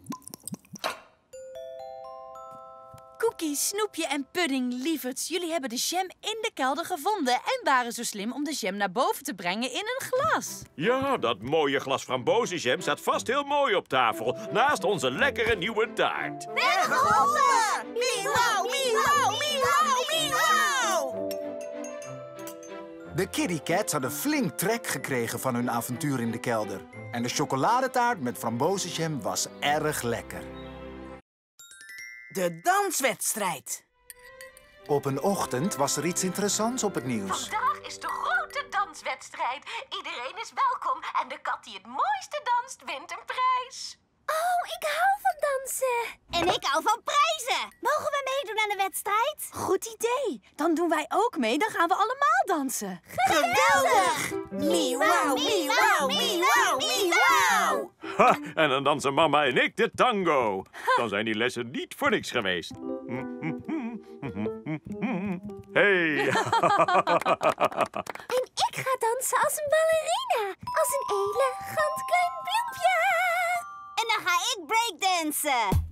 Cookie, Snoepje en Pudding, lieverds, jullie hebben de jam in de kelder gevonden en waren zo slim om de jam naar boven te brengen in een glas. Ja, dat mooie glas frambozenjam staat vast heel mooi op tafel, naast onze lekkere nieuwe taart. We hebben geholpen! Miauw, miauw, miauw, miauw! De Kitty Cats hadden flink trek gekregen van hun avontuur in de kelder. En de chocoladetaart met frambozenjam was erg lekker. De danswedstrijd. Op een ochtend was er iets interessants op het nieuws. Vandaag is de grote danswedstrijd. Iedereen is welkom en de kat die het mooiste danst, wint een prijs. Oh, ik hou van dansen. En ik hou van prijzen. Mogen we meedoen aan de wedstrijd? Goed idee. Dan doen wij ook mee, dan gaan we allemaal dansen. Geweldig! Miauw, miauw, miauw, miauw! Ha, en dan dansen mama en ik de tango. Dan zijn die lessen niet voor niks geweest. Hey! En ik ga dansen als een ballerina. Als een elegant klein bloempje. En dan ga ik breakdansen.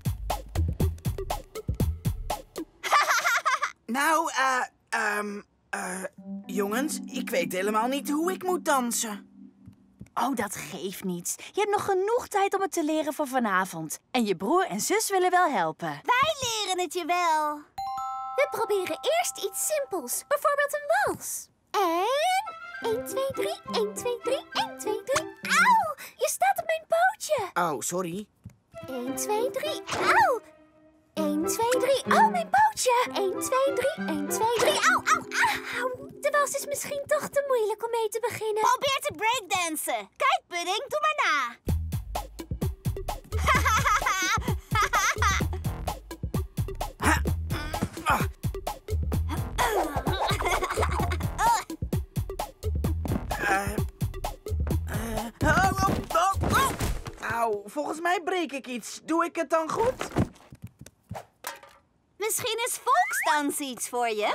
Nou, eh, ehm, eh, jongens, ik weet helemaal niet hoe ik moet dansen. Oh, dat geeft niets. Je hebt nog genoeg tijd om het te leren voor vanavond. En je broer en zus willen wel helpen. Wij leren het je wel. We proberen eerst iets simpels. Bijvoorbeeld een wals. En... één, twee, drie, één, twee, drie, één, twee, drie. Auw, je staat op mijn pootje. Oh, sorry. één, twee, drie, auw. één, twee, drie, oh, mijn pootje. één, twee, drie, één, twee, drie, auw, auw, auw. De wals is misschien toch te moeilijk om mee te beginnen. Probeer te breakdansen. Kijk, Pudding, doe maar na. Uh, uh, oh, oh, oh, oh. Auw, volgens mij breek ik iets. Doe ik het dan goed? Misschien is volksdans iets voor je.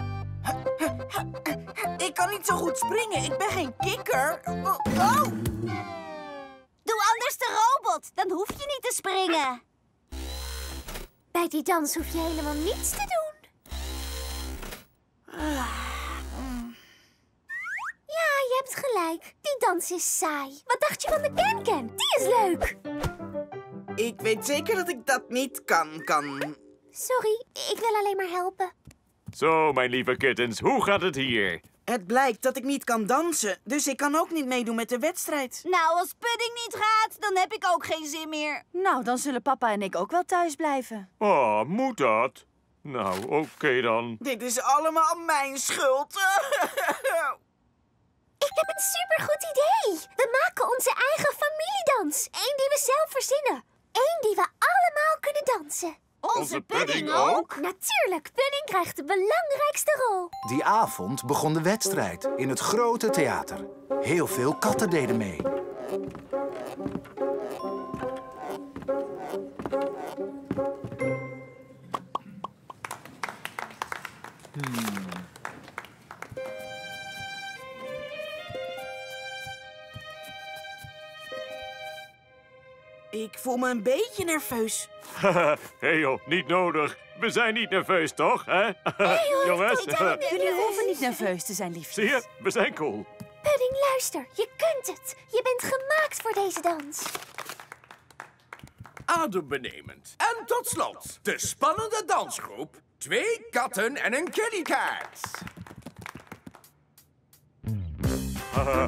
Ik kan niet zo goed springen. Ik ben geen kikker. Oh, oh. Doe anders de robot. Dan hoef je niet te springen. Bij die dans hoef je helemaal niets te doen. Ja, je hebt gelijk. Die dans is saai. Wat dacht je van de Can-Can? Die is leuk. Ik weet zeker dat ik dat niet kan, kan. Sorry, ik wil alleen maar helpen. Zo, mijn lieve kittens, hoe gaat het hier? Het blijkt dat ik niet kan dansen, dus ik kan ook niet meedoen met de wedstrijd. Nou, als Pudding niet gaat, dan heb ik ook geen zin meer. Nou, dan zullen papa en ik ook wel thuis blijven. Oh, moet dat? Nou, oké okay dan. Dit is allemaal mijn schuld. Ik heb een supergoed idee. We maken onze eigen familiedans. Eén die we zelf verzinnen. Eén die we allemaal kunnen dansen. Onze Pudding ook? Natuurlijk, Pudding krijgt de belangrijkste rol. Die avond begon de wedstrijd in het grote theater. Heel veel katten deden mee. Hmm. Ik voel me een beetje nerveus. Hé hey joh, niet nodig. We zijn niet nerveus, toch? Hè? Hey, joh, jongens. Jullie hoeven niet nerveus te zijn, liefjes. Zie je? We zijn cool. Pudding, luister. Je kunt het. Je bent gemaakt voor deze dans. Adembenemend. En tot slot, de spannende dansgroep. Twee katten en een kitty cat. Haha.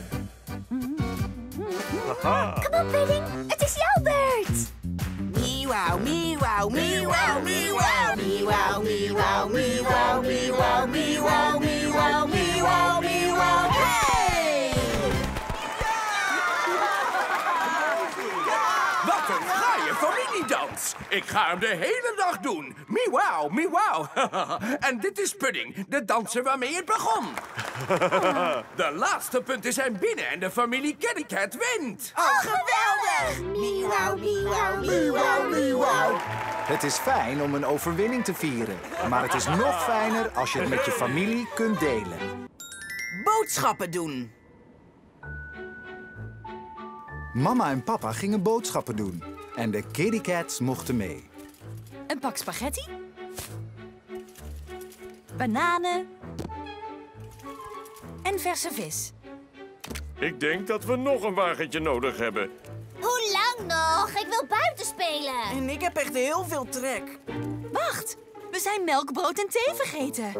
Kom op, Pudding. Het is jouw beurt. Miauw, Miauw, miauw, miauw. Miauw, miauw, miauw, miauw, miauw, miauw, miauw, miauw. Hey! Wat een fraaie familiedans. Ik ga hem de hele dag doen. Miauw, miauw. En dit is Pudding, de danser waarmee het begon. De laatste punten zijn binnen en de familie Kitty Cat wint. Oh, geweldig! Miauw, miauw, miauw, miauw. Het is fijn om een overwinning te vieren. Maar het is nog fijner als je het met je familie kunt delen. Boodschappen doen. Mama en papa gingen boodschappen doen. En de Kitty Cats mochten mee. Een pak spaghetti. Bananen. En verse vis. Ik denk dat we nog een wagentje nodig hebben. Hoe lang nog? Ik wil buiten spelen. En ik heb echt heel veel trek. Wacht, we zijn melk, brood en thee vergeten.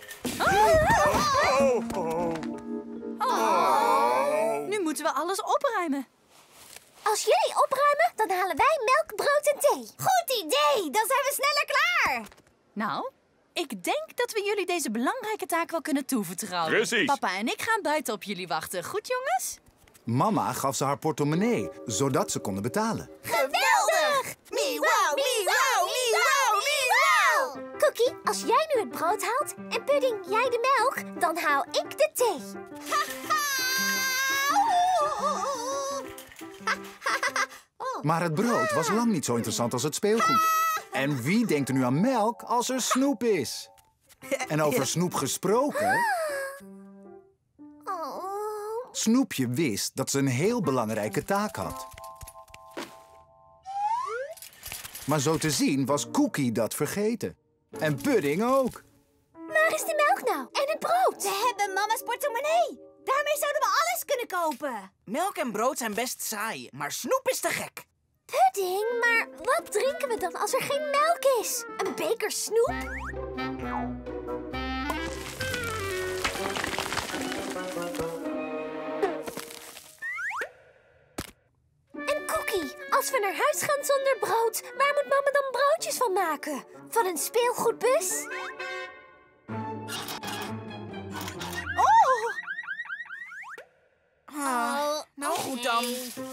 Oh, oh. Oh. Nu moeten we alles opruimen. Als jullie opruimen, dan halen wij melk, brood en thee. Goed idee, dan zijn we sneller klaar. Nou, ik denk dat we jullie deze belangrijke taak wel kunnen toevertrouwen. Precies. Papa en ik gaan buiten op jullie wachten. Goed, jongens? Mama gaf ze haar portemonnee, zodat ze konden betalen. Geweldig! Miauw, miauw, miauw, miauw. Cookie, als jij nu het brood haalt en Pudding, jij de melk, dan haal ik de thee. Maar het brood was lang niet zo interessant als het speelgoed. En wie denkt er nu aan melk als er snoep is? En over snoep gesproken... Snoepje wist dat ze een heel belangrijke taak had. Maar zo te zien was Cookie dat vergeten. En Pudding ook. Waar is de melk nou? En het brood? We hebben mama's portemonnee. Daarmee zouden we alles kunnen kopen. Melk en brood zijn best saai, maar snoep is te gek. Pudding, maar wat drinken we dan als er geen melk is? Een beker snoep? En Cookie, als we naar huis gaan zonder brood, waar moet mama dan broodjes van maken? Van een speelgoedbus? Oh! Ah, nou goed dan.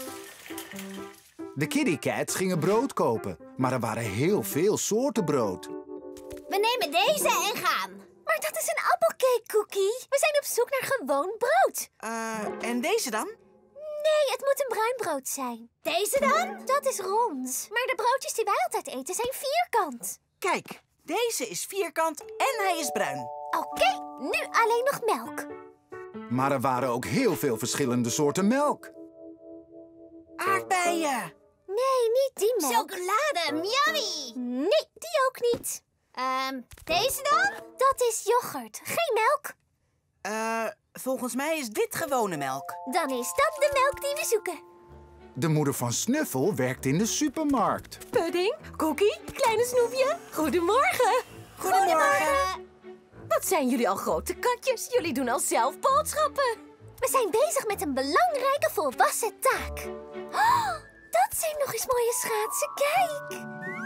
De Kitty Cats gingen brood kopen. Maar er waren heel veel soorten brood. We nemen deze en gaan. Maar dat is een appelcake, Cookie. We zijn op zoek naar gewoon brood. Uh, en deze dan? Nee, het moet een bruin brood zijn. Deze dan? Dat is rond. Maar de broodjes die wij altijd eten zijn vierkant. Kijk, deze is vierkant en hij is bruin. Oké, okay, nu alleen nog melk. Maar er waren ook heel veel verschillende soorten melk. Aardbeien. Nee, niet die melk. Chocolade, yummy. Nee, die ook niet. Um, deze dan? Dat is yoghurt, geen melk. Uh, volgens mij is dit gewone melk. Dan is dat de melk die we zoeken. De moeder van Snuffel werkt in de supermarkt. Pudding, Cookie, kleine snoepje. Goedemorgen. Goedemorgen. Wat zijn jullie al grote katjes? Jullie doen al zelf boodschappen. We zijn bezig met een belangrijke volwassen taak. Oh, dat zijn nog eens mooie schaatsen. Kijk.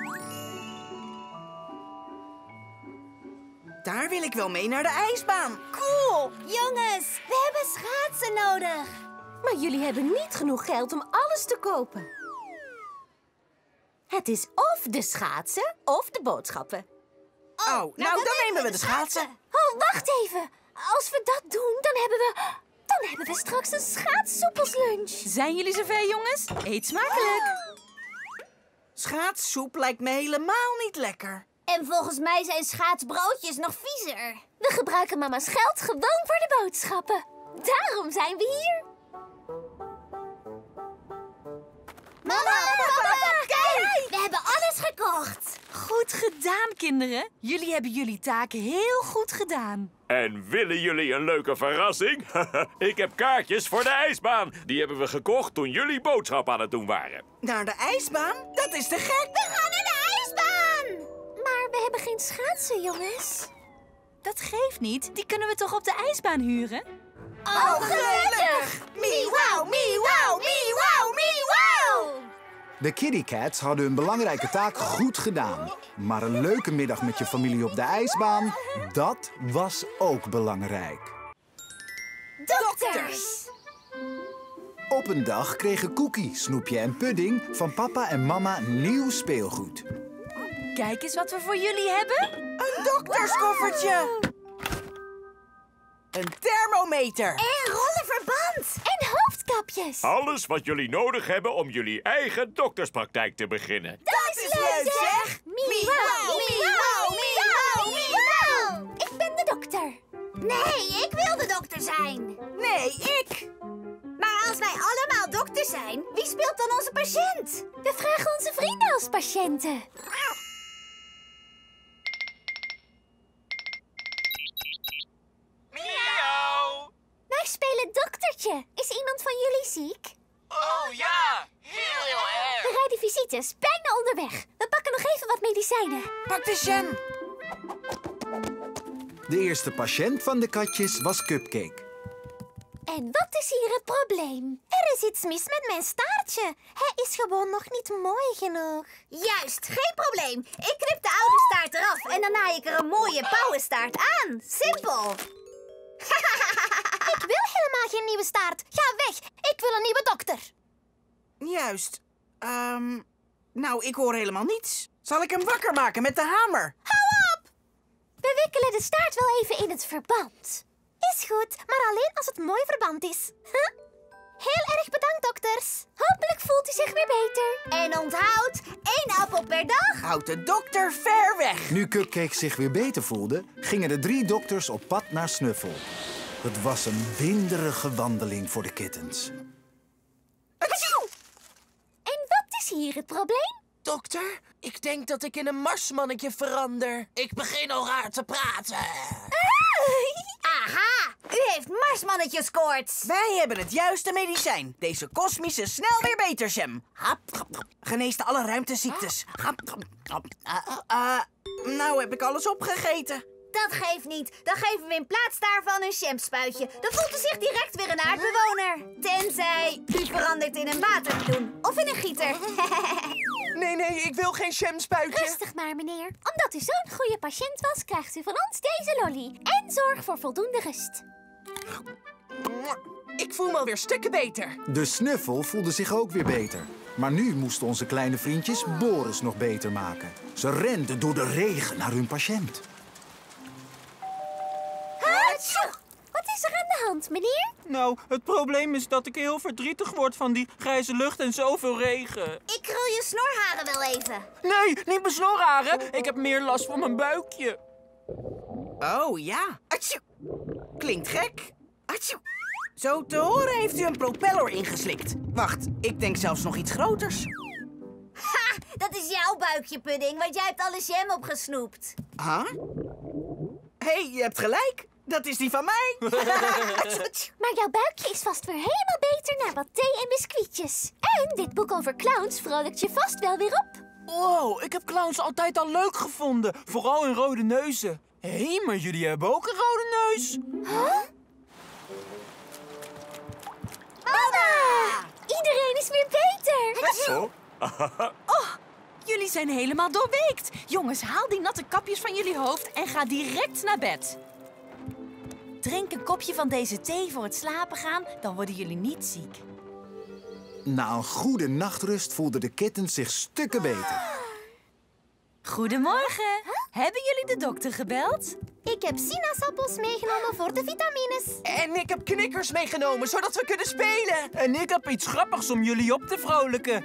Daar wil ik wel mee naar de ijsbaan. Cool. Jongens, we hebben schaatsen nodig. Maar jullie hebben niet genoeg geld om alles te kopen. Het is of de schaatsen of de boodschappen. Oh, nou, nou dan, dan nemen we de schaatsen. Oh, wacht even. Als we dat doen, dan hebben we... Dan hebben we straks een schaatssoep als lunch. Zijn jullie zover, jongens? Eet smakelijk. Schaatssoep lijkt me helemaal niet lekker. En volgens mij zijn schaatsbroodjes nog viezer. We gebruiken mama's geld gewoon voor de boodschappen. Daarom zijn we hier. Mama, papa, papa, kijk! We hebben alles gekocht. Goed gedaan, kinderen. Jullie hebben jullie taken heel goed gedaan. En willen jullie een leuke verrassing? Ik heb kaartjes voor de ijsbaan. Die hebben we gekocht toen jullie boodschap aan het doen waren. Naar de ijsbaan? Dat is te gek. We gaan naar de ijsbaan. Maar we hebben geen schaatsen, jongens. Dat geeft niet. Die kunnen we toch op de ijsbaan huren? Oh, gelukkig! Miauw, miauw, miauw, miauw! De Kitty Cats hadden hun belangrijke taak goed gedaan. Maar een leuke middag met je familie op de ijsbaan, dat was ook belangrijk. Dokters! Op een dag kregen Cookie, Snoepje en Pudding van papa en mama nieuw speelgoed. Kijk eens wat we voor jullie hebben. Een dokterskoffertje. Een thermometer. En rollenverband. En hoofdkapjes. Alles wat jullie nodig hebben om jullie eigen dokterspraktijk te beginnen. Dat is leuk, zeg! Miauw, miauw, miauw, miauw! Ik ben de dokter. Nee, ik wil de dokter zijn. Nee, ik. Maar als wij allemaal dokter zijn, wie speelt dan onze patiënt? We vragen onze vrienden als patiënten. Miauw! Wij spelen doktertje. Is iemand van jullie ziek? Oh ja, heel erg. We rijden visites, bijna onderweg. We pakken nog even wat medicijnen. Pak de jam. De eerste patiënt van de katjes was Cupcake. En wat is hier het probleem? Er is iets mis met mijn staartje. Hij is gewoon nog niet mooi genoeg. Juist, geen probleem. Ik knip de oude staart eraf en dan naai ik er een mooie pauwenstaart aan. Simpel. Ik wil helemaal geen nieuwe staart. Ga weg. Ik wil een nieuwe dokter. Juist. Ehm, nou, ik hoor helemaal niets. Zal ik hem wakker maken met de hamer? Hou op! We wikkelen de staart wel even in het verband. Is goed, maar alleen als het mooi verband is. Huh? Heel erg bedankt, dokters. Hopelijk voelt u zich weer beter. En onthoud, één appel per dag. Houd de dokter ver weg. Nu Cupcake zich weer beter voelde, gingen de drie dokters op pad naar Snuffel. Het was een winderige wandeling voor de kittens. En wat is hier het probleem? Dokter, ik denk dat ik in een marsmannetje verander. Ik begin al raar te praten. Aha, u heeft marsmannetjeskoorts. Wij hebben het juiste medicijn. Deze kosmische snel weer beter jam. Hap, hap, hap. Geneest alle ruimteziektes. Hap, hap, hap. Uh, uh, nou heb ik alles opgegeten. Dat geeft niet. Dan geven we in plaats daarvan een jampspuitje. Dan voelt u zich direct weer een aardbewoner. Tenzij u verandert in een watermeloen of in een gieter. Nee, nee, ik wil geen jamspuitje. Rustig maar, meneer. Omdat u zo'n goede patiënt was, krijgt u van ons deze lolly. En zorg voor voldoende rust. Ik voel me alweer stukken beter. De Snuffel voelde zich ook weer beter. Maar nu moesten onze kleine vriendjes Boris nog beter maken. Ze renden door de regen naar hun patiënt. Wat is er aan de hand, meneer? Nou, het probleem is dat ik heel verdrietig word van die grijze lucht en zoveel regen. Ik krul je snorharen wel even. Nee, niet mijn snorharen. Ik heb meer last van mijn buikje. Oh ja. Atjoe. Klinkt gek. Atjoe. Zo te horen heeft u een propeller ingeslikt. Wacht, ik denk zelfs nog iets groters. Ha, dat is jouw buikje, Pudding, want jij hebt alle jam opgesnoept. Huh? Hé, hey, je hebt gelijk. Dat is die van mij. Maar jouw buikje is vast weer helemaal beter naar wat thee en biscuitjes. En dit boek over clowns vrolijkt je vast wel weer op. Wow, ik heb clowns altijd al leuk gevonden. Vooral in rode neuzen. Hé, hey, maar jullie hebben ook een rode neus. Huh? Mama! Iedereen is weer beter. Zo? Oh, jullie zijn helemaal doorweekt. Jongens, haal die natte kapjes van jullie hoofd en ga direct naar bed. Drink een kopje van deze thee voor het slapen gaan, dan worden jullie niet ziek. Na een goede nachtrust voelden de kittens zich stukken beter. Goedemorgen. Huh? Hebben jullie de dokter gebeld? Ik heb sinaasappels meegenomen voor de vitamines. En ik heb knikkers meegenomen, zodat we kunnen spelen. En ik heb iets grappigs om jullie op te vrolijken.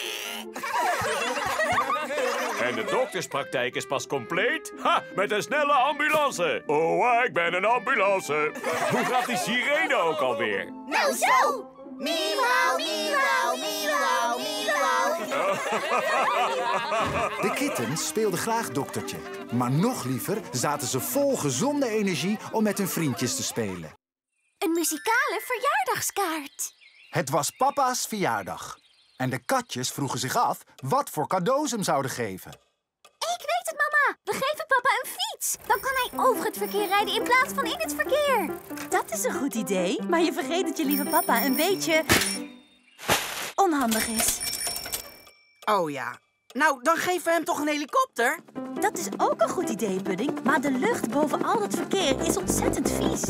En de dokterspraktijk is pas compleet? Ha, met een snelle ambulance. Oh, ik ben een ambulance. Hoe gaat die sirene ook alweer? Nou zo! Miauw, miauw, miauw, miauw. De kittens speelden graag doktertje. Maar nog liever zaten ze vol gezonde energie om met hun vriendjes te spelen. Een muzikale verjaardagskaart. Het was papa's verjaardag. En de katjes vroegen zich af wat voor cadeaus hem zouden geven. Ik weet het, mama. We geven papa een fiets. Dan kan hij over het verkeer rijden in plaats van in het verkeer. Dat is een goed idee, maar je vergeet dat je lieve papa een beetje onhandig is. Oh ja. Nou, dan geven we hem toch een helikopter? Dat is ook een goed idee, Pudding. Maar de lucht boven al dat verkeer is ontzettend vies.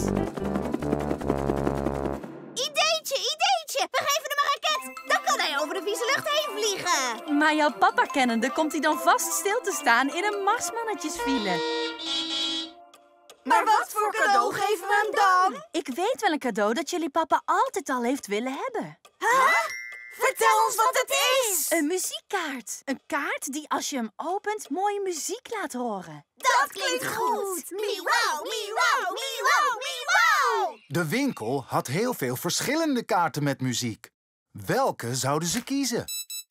Ideetje, ideetje! We geven hem een raket. Dan kan hij over de vieze lucht heen vliegen. Maar jouw papa kennende komt hij dan vast stil te staan in een marsmannetjesfile. Maar wat voor cadeau geven we hem dan? Ik weet wel een cadeau dat jullie papa altijd al heeft willen hebben. Huh? Vertel ons wat het is! Een muziekkaart. Een kaart die als je hem opent mooie muziek laat horen. Dat klinkt goed! Miauw, miauw, miauw, miauw! De winkel had heel veel verschillende kaarten met muziek. Welke zouden ze kiezen?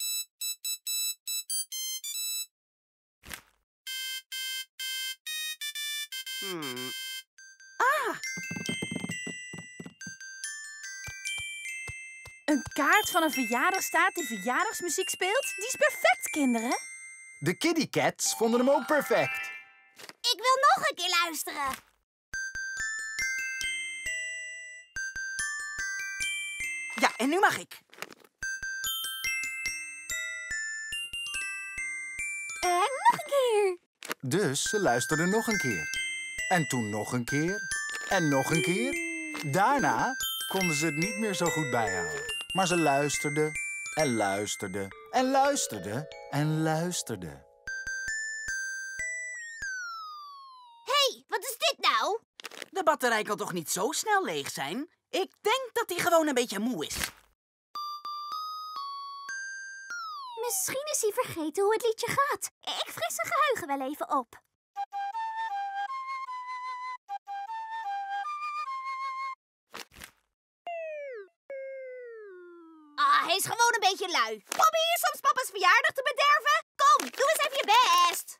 Hmm. Ah! Een kaart van een verjaardagstaart die verjaardagsmuziek speelt? Die is perfect, kinderen. De Kitty Cats vonden hem ook perfect. Ik wil nog een keer luisteren. Ja, en nu mag ik. En nog een keer. Dus ze luisterden nog een keer. En toen nog een keer. En nog een keer. Daarna konden ze het niet meer zo goed bijhouden. Maar ze luisterden en luisterden en luisterden en luisterden. Hé, hey, wat is dit nou? De batterij kan toch niet zo snel leeg zijn? Ik denk dat hij gewoon een beetje moe is. Misschien is hij vergeten hoe het liedje gaat. Ik fris zijn geheugen wel even op. Ah, hij is gewoon een beetje lui. Probeer je soms papa's verjaardag te bederven? Kom, doe eens even je best.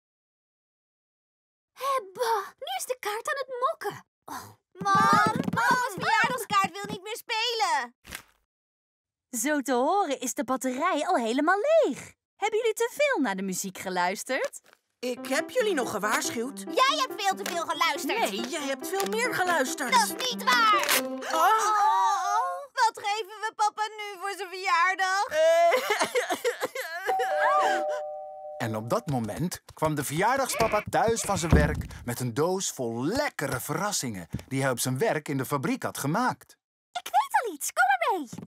Hebba, nu is de kaart aan het mokken. Oh. Mam, papa's verjaardagskaart wil niet meer spelen. Zo te horen is de batterij al helemaal leeg. Hebben jullie te veel naar de muziek geluisterd? Ik heb jullie nog gewaarschuwd. Jij hebt veel te veel geluisterd. Nee, jij hebt veel meer geluisterd. Dat is niet waar. Oh. Oh, wat geven we papa nu voor zijn verjaardag? En op dat moment kwam de verjaardagspapa thuis van zijn werk met een doos vol lekkere verrassingen die hij op zijn werk in de fabriek had gemaakt. Ik weet al iets, kom maar mee.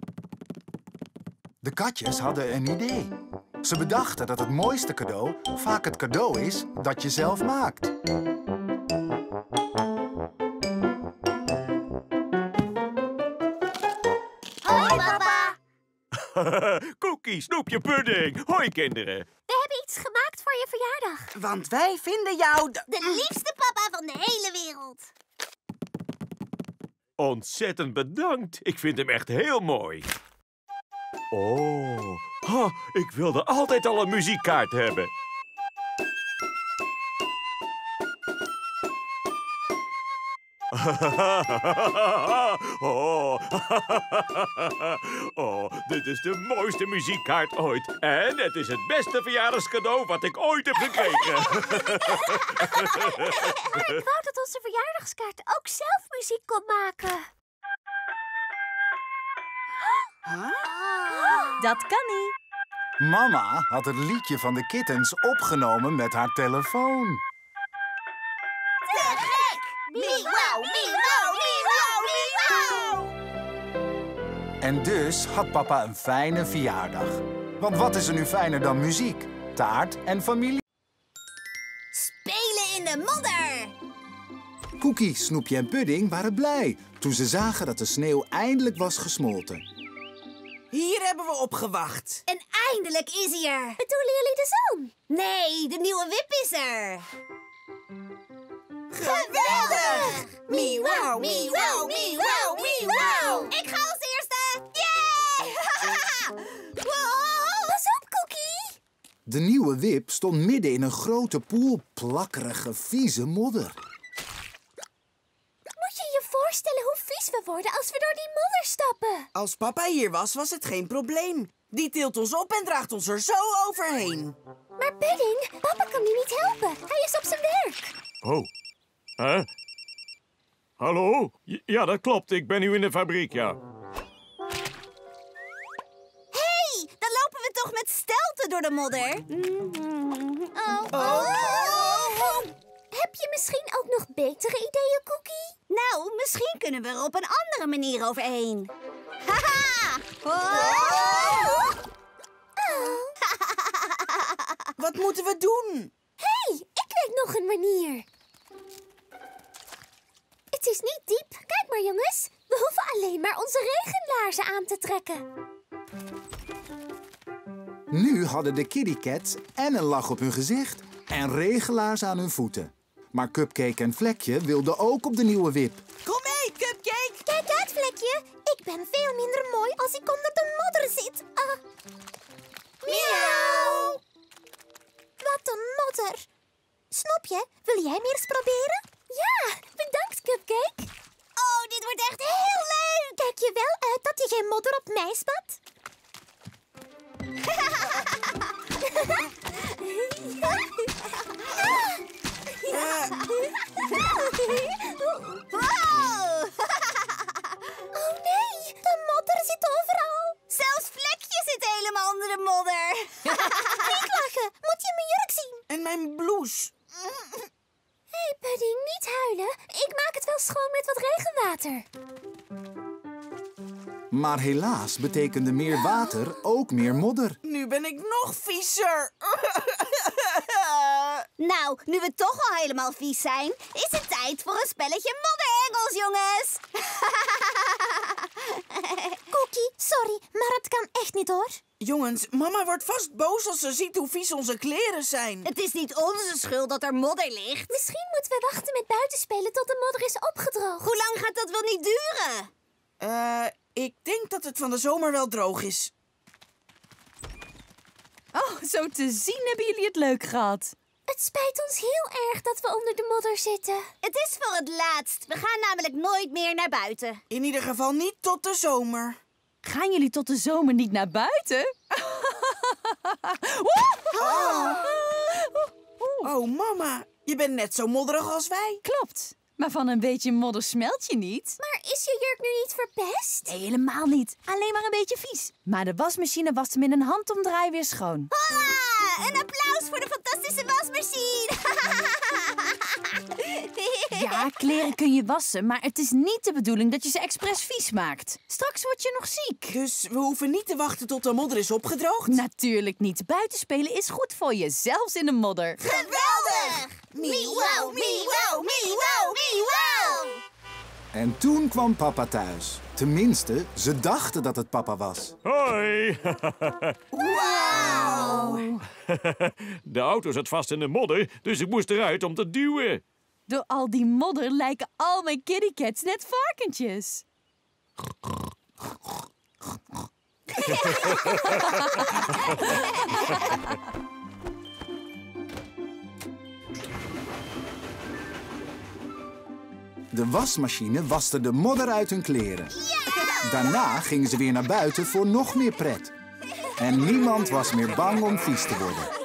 De katjes hadden een idee. Ze bedachten dat het mooiste cadeau vaak het cadeau is dat je zelf maakt. Hoi, papa. Cookie, snoepje, pudding. Hoi, kinderen. We hebben iets gemaakt voor je verjaardag. Want wij vinden jou de... De liefste papa van de hele wereld. Ontzettend bedankt. Ik vind hem echt heel mooi. Oh, ha, ik wilde altijd al een muziekkaart hebben. oh. oh, dit is de mooiste muziekkaart ooit. En het is het beste verjaardagscadeau wat ik ooit heb gekregen. Maar ik wou dat onze verjaardagskaart ook zelf muziek kon maken. Huh? Dat kan niet. Mama had het liedje van de Kittens opgenomen met haar telefoon. Te gek! Miauw, miauw, miauw, miauw! En dus had papa een fijne verjaardag. Want wat is er nu fijner dan muziek, taart en familie? Spelen in de modder! Cookie, Snoepje en Pudding waren blij toen ze zagen dat de sneeuw eindelijk was gesmolten. Hier hebben we op gewacht. En eindelijk is hij er. Bedoelen jullie de zon? Nee, de nieuwe wip is er. Geweldig! Miauw, miauw, miauw, miauw! Ik ga als eerste! Yeah! Wow! Pas op, Cookie! De nieuwe wip stond midden in een grote poel plakkerige, vieze modder. Moet je je voorstellen hoe vies we worden als we door die modder stappen? Als papa hier was, was het geen probleem. Die tilt ons op en draagt ons er zo overheen. Maar Pudding, papa kan nu niet helpen. Hij is op zijn werk. Oh, hè? Hallo? J- Ja, dat klopt. Ik ben nu in de fabriek, ja. Hé, hey, dan lopen we toch met stel door de modder. Oh. Oh. Heb je misschien ook nog betere ideeën, Cookie? Nou, misschien kunnen we er op een andere manier overheen. Haha! Oh. Oh. Wat moeten we doen? Hé, hey, ik weet nog een manier. Het is niet diep. Kijk maar, jongens. We hoeven alleen maar onze regenlaarzen aan te trekken. Nu hadden de Kitty Cats en een lach op hun gezicht en regelaars aan hun voeten. Maar Cupcake en Vlekje wilden ook op de nieuwe wip. Kom mee, Cupcake! Kijk uit, Vlekje. Ik ben veel minder mooi als ik onder de modder zit. Uh. Miauw! Wat een modder. Snopje, wil jij meer eens proberen? Ja, bedankt, Cupcake. Oh, dit wordt echt heel leuk. Kijk je wel uit dat je geen modder op mij spat? Oh nee, de modder zit overal. Zelfs Vlekje zit helemaal onder de modder. Niet lachen, moet je mijn jurk zien? En mijn blouse. Hé, hey, Pudding, niet huilen. Ik maak het wel schoon met wat regenwater. Maar helaas betekende meer water ook meer modder. Nu ben ik nog viezer. Nou, nu we toch al helemaal vies zijn, is het tijd voor een spelletje modderengels, jongens. Cookie, sorry, maar het kan echt niet, hoor. Jongens, mama wordt vast boos als ze ziet hoe vies onze kleren zijn. Het is niet onze schuld dat er modder ligt. Misschien moeten we wachten met buitenspelen tot de modder is opgedroogd. Hoe lang gaat dat wel niet duren? Eh, uh, ik denk dat het van de zomer wel droog is. Oh, zo te zien hebben jullie het leuk gehad. Het spijt ons heel erg dat we onder de modder zitten. Het is voor het laatst. We gaan namelijk nooit meer naar buiten. In ieder geval niet tot de zomer. Gaan jullie tot de zomer niet naar buiten? Oh. Oh, mama. Je bent net zo modderig als wij. Klopt. Maar van een beetje modder smelt je niet. Maar is je jurk nu niet verpest? Nee, helemaal niet. Alleen maar een beetje vies. Maar de wasmachine wast hem in een handomdraai weer schoon. Hola! Een applaus voor de fantastische wasmachine! Ja, kleren kun je wassen, maar het is niet de bedoeling dat je ze expres vies maakt. Straks word je nog ziek. Dus we hoeven niet te wachten tot de modder is opgedroogd? Natuurlijk niet. Buitenspelen is goed voor je, zelfs in de modder. Geweldig! Miauw, miauw, miauw, miauw! En toen kwam papa thuis. Tenminste, ze dachten dat het papa was. Hoi! Wauw! De auto zat vast in de modder, dus ik moest eruit om te duwen. Door al die modder lijken al mijn kittycats net varkentjes. De wasmachine waste de modder uit hun kleren. Ja! Daarna gingen ze weer naar buiten voor nog meer pret. En niemand was meer bang om vies te worden.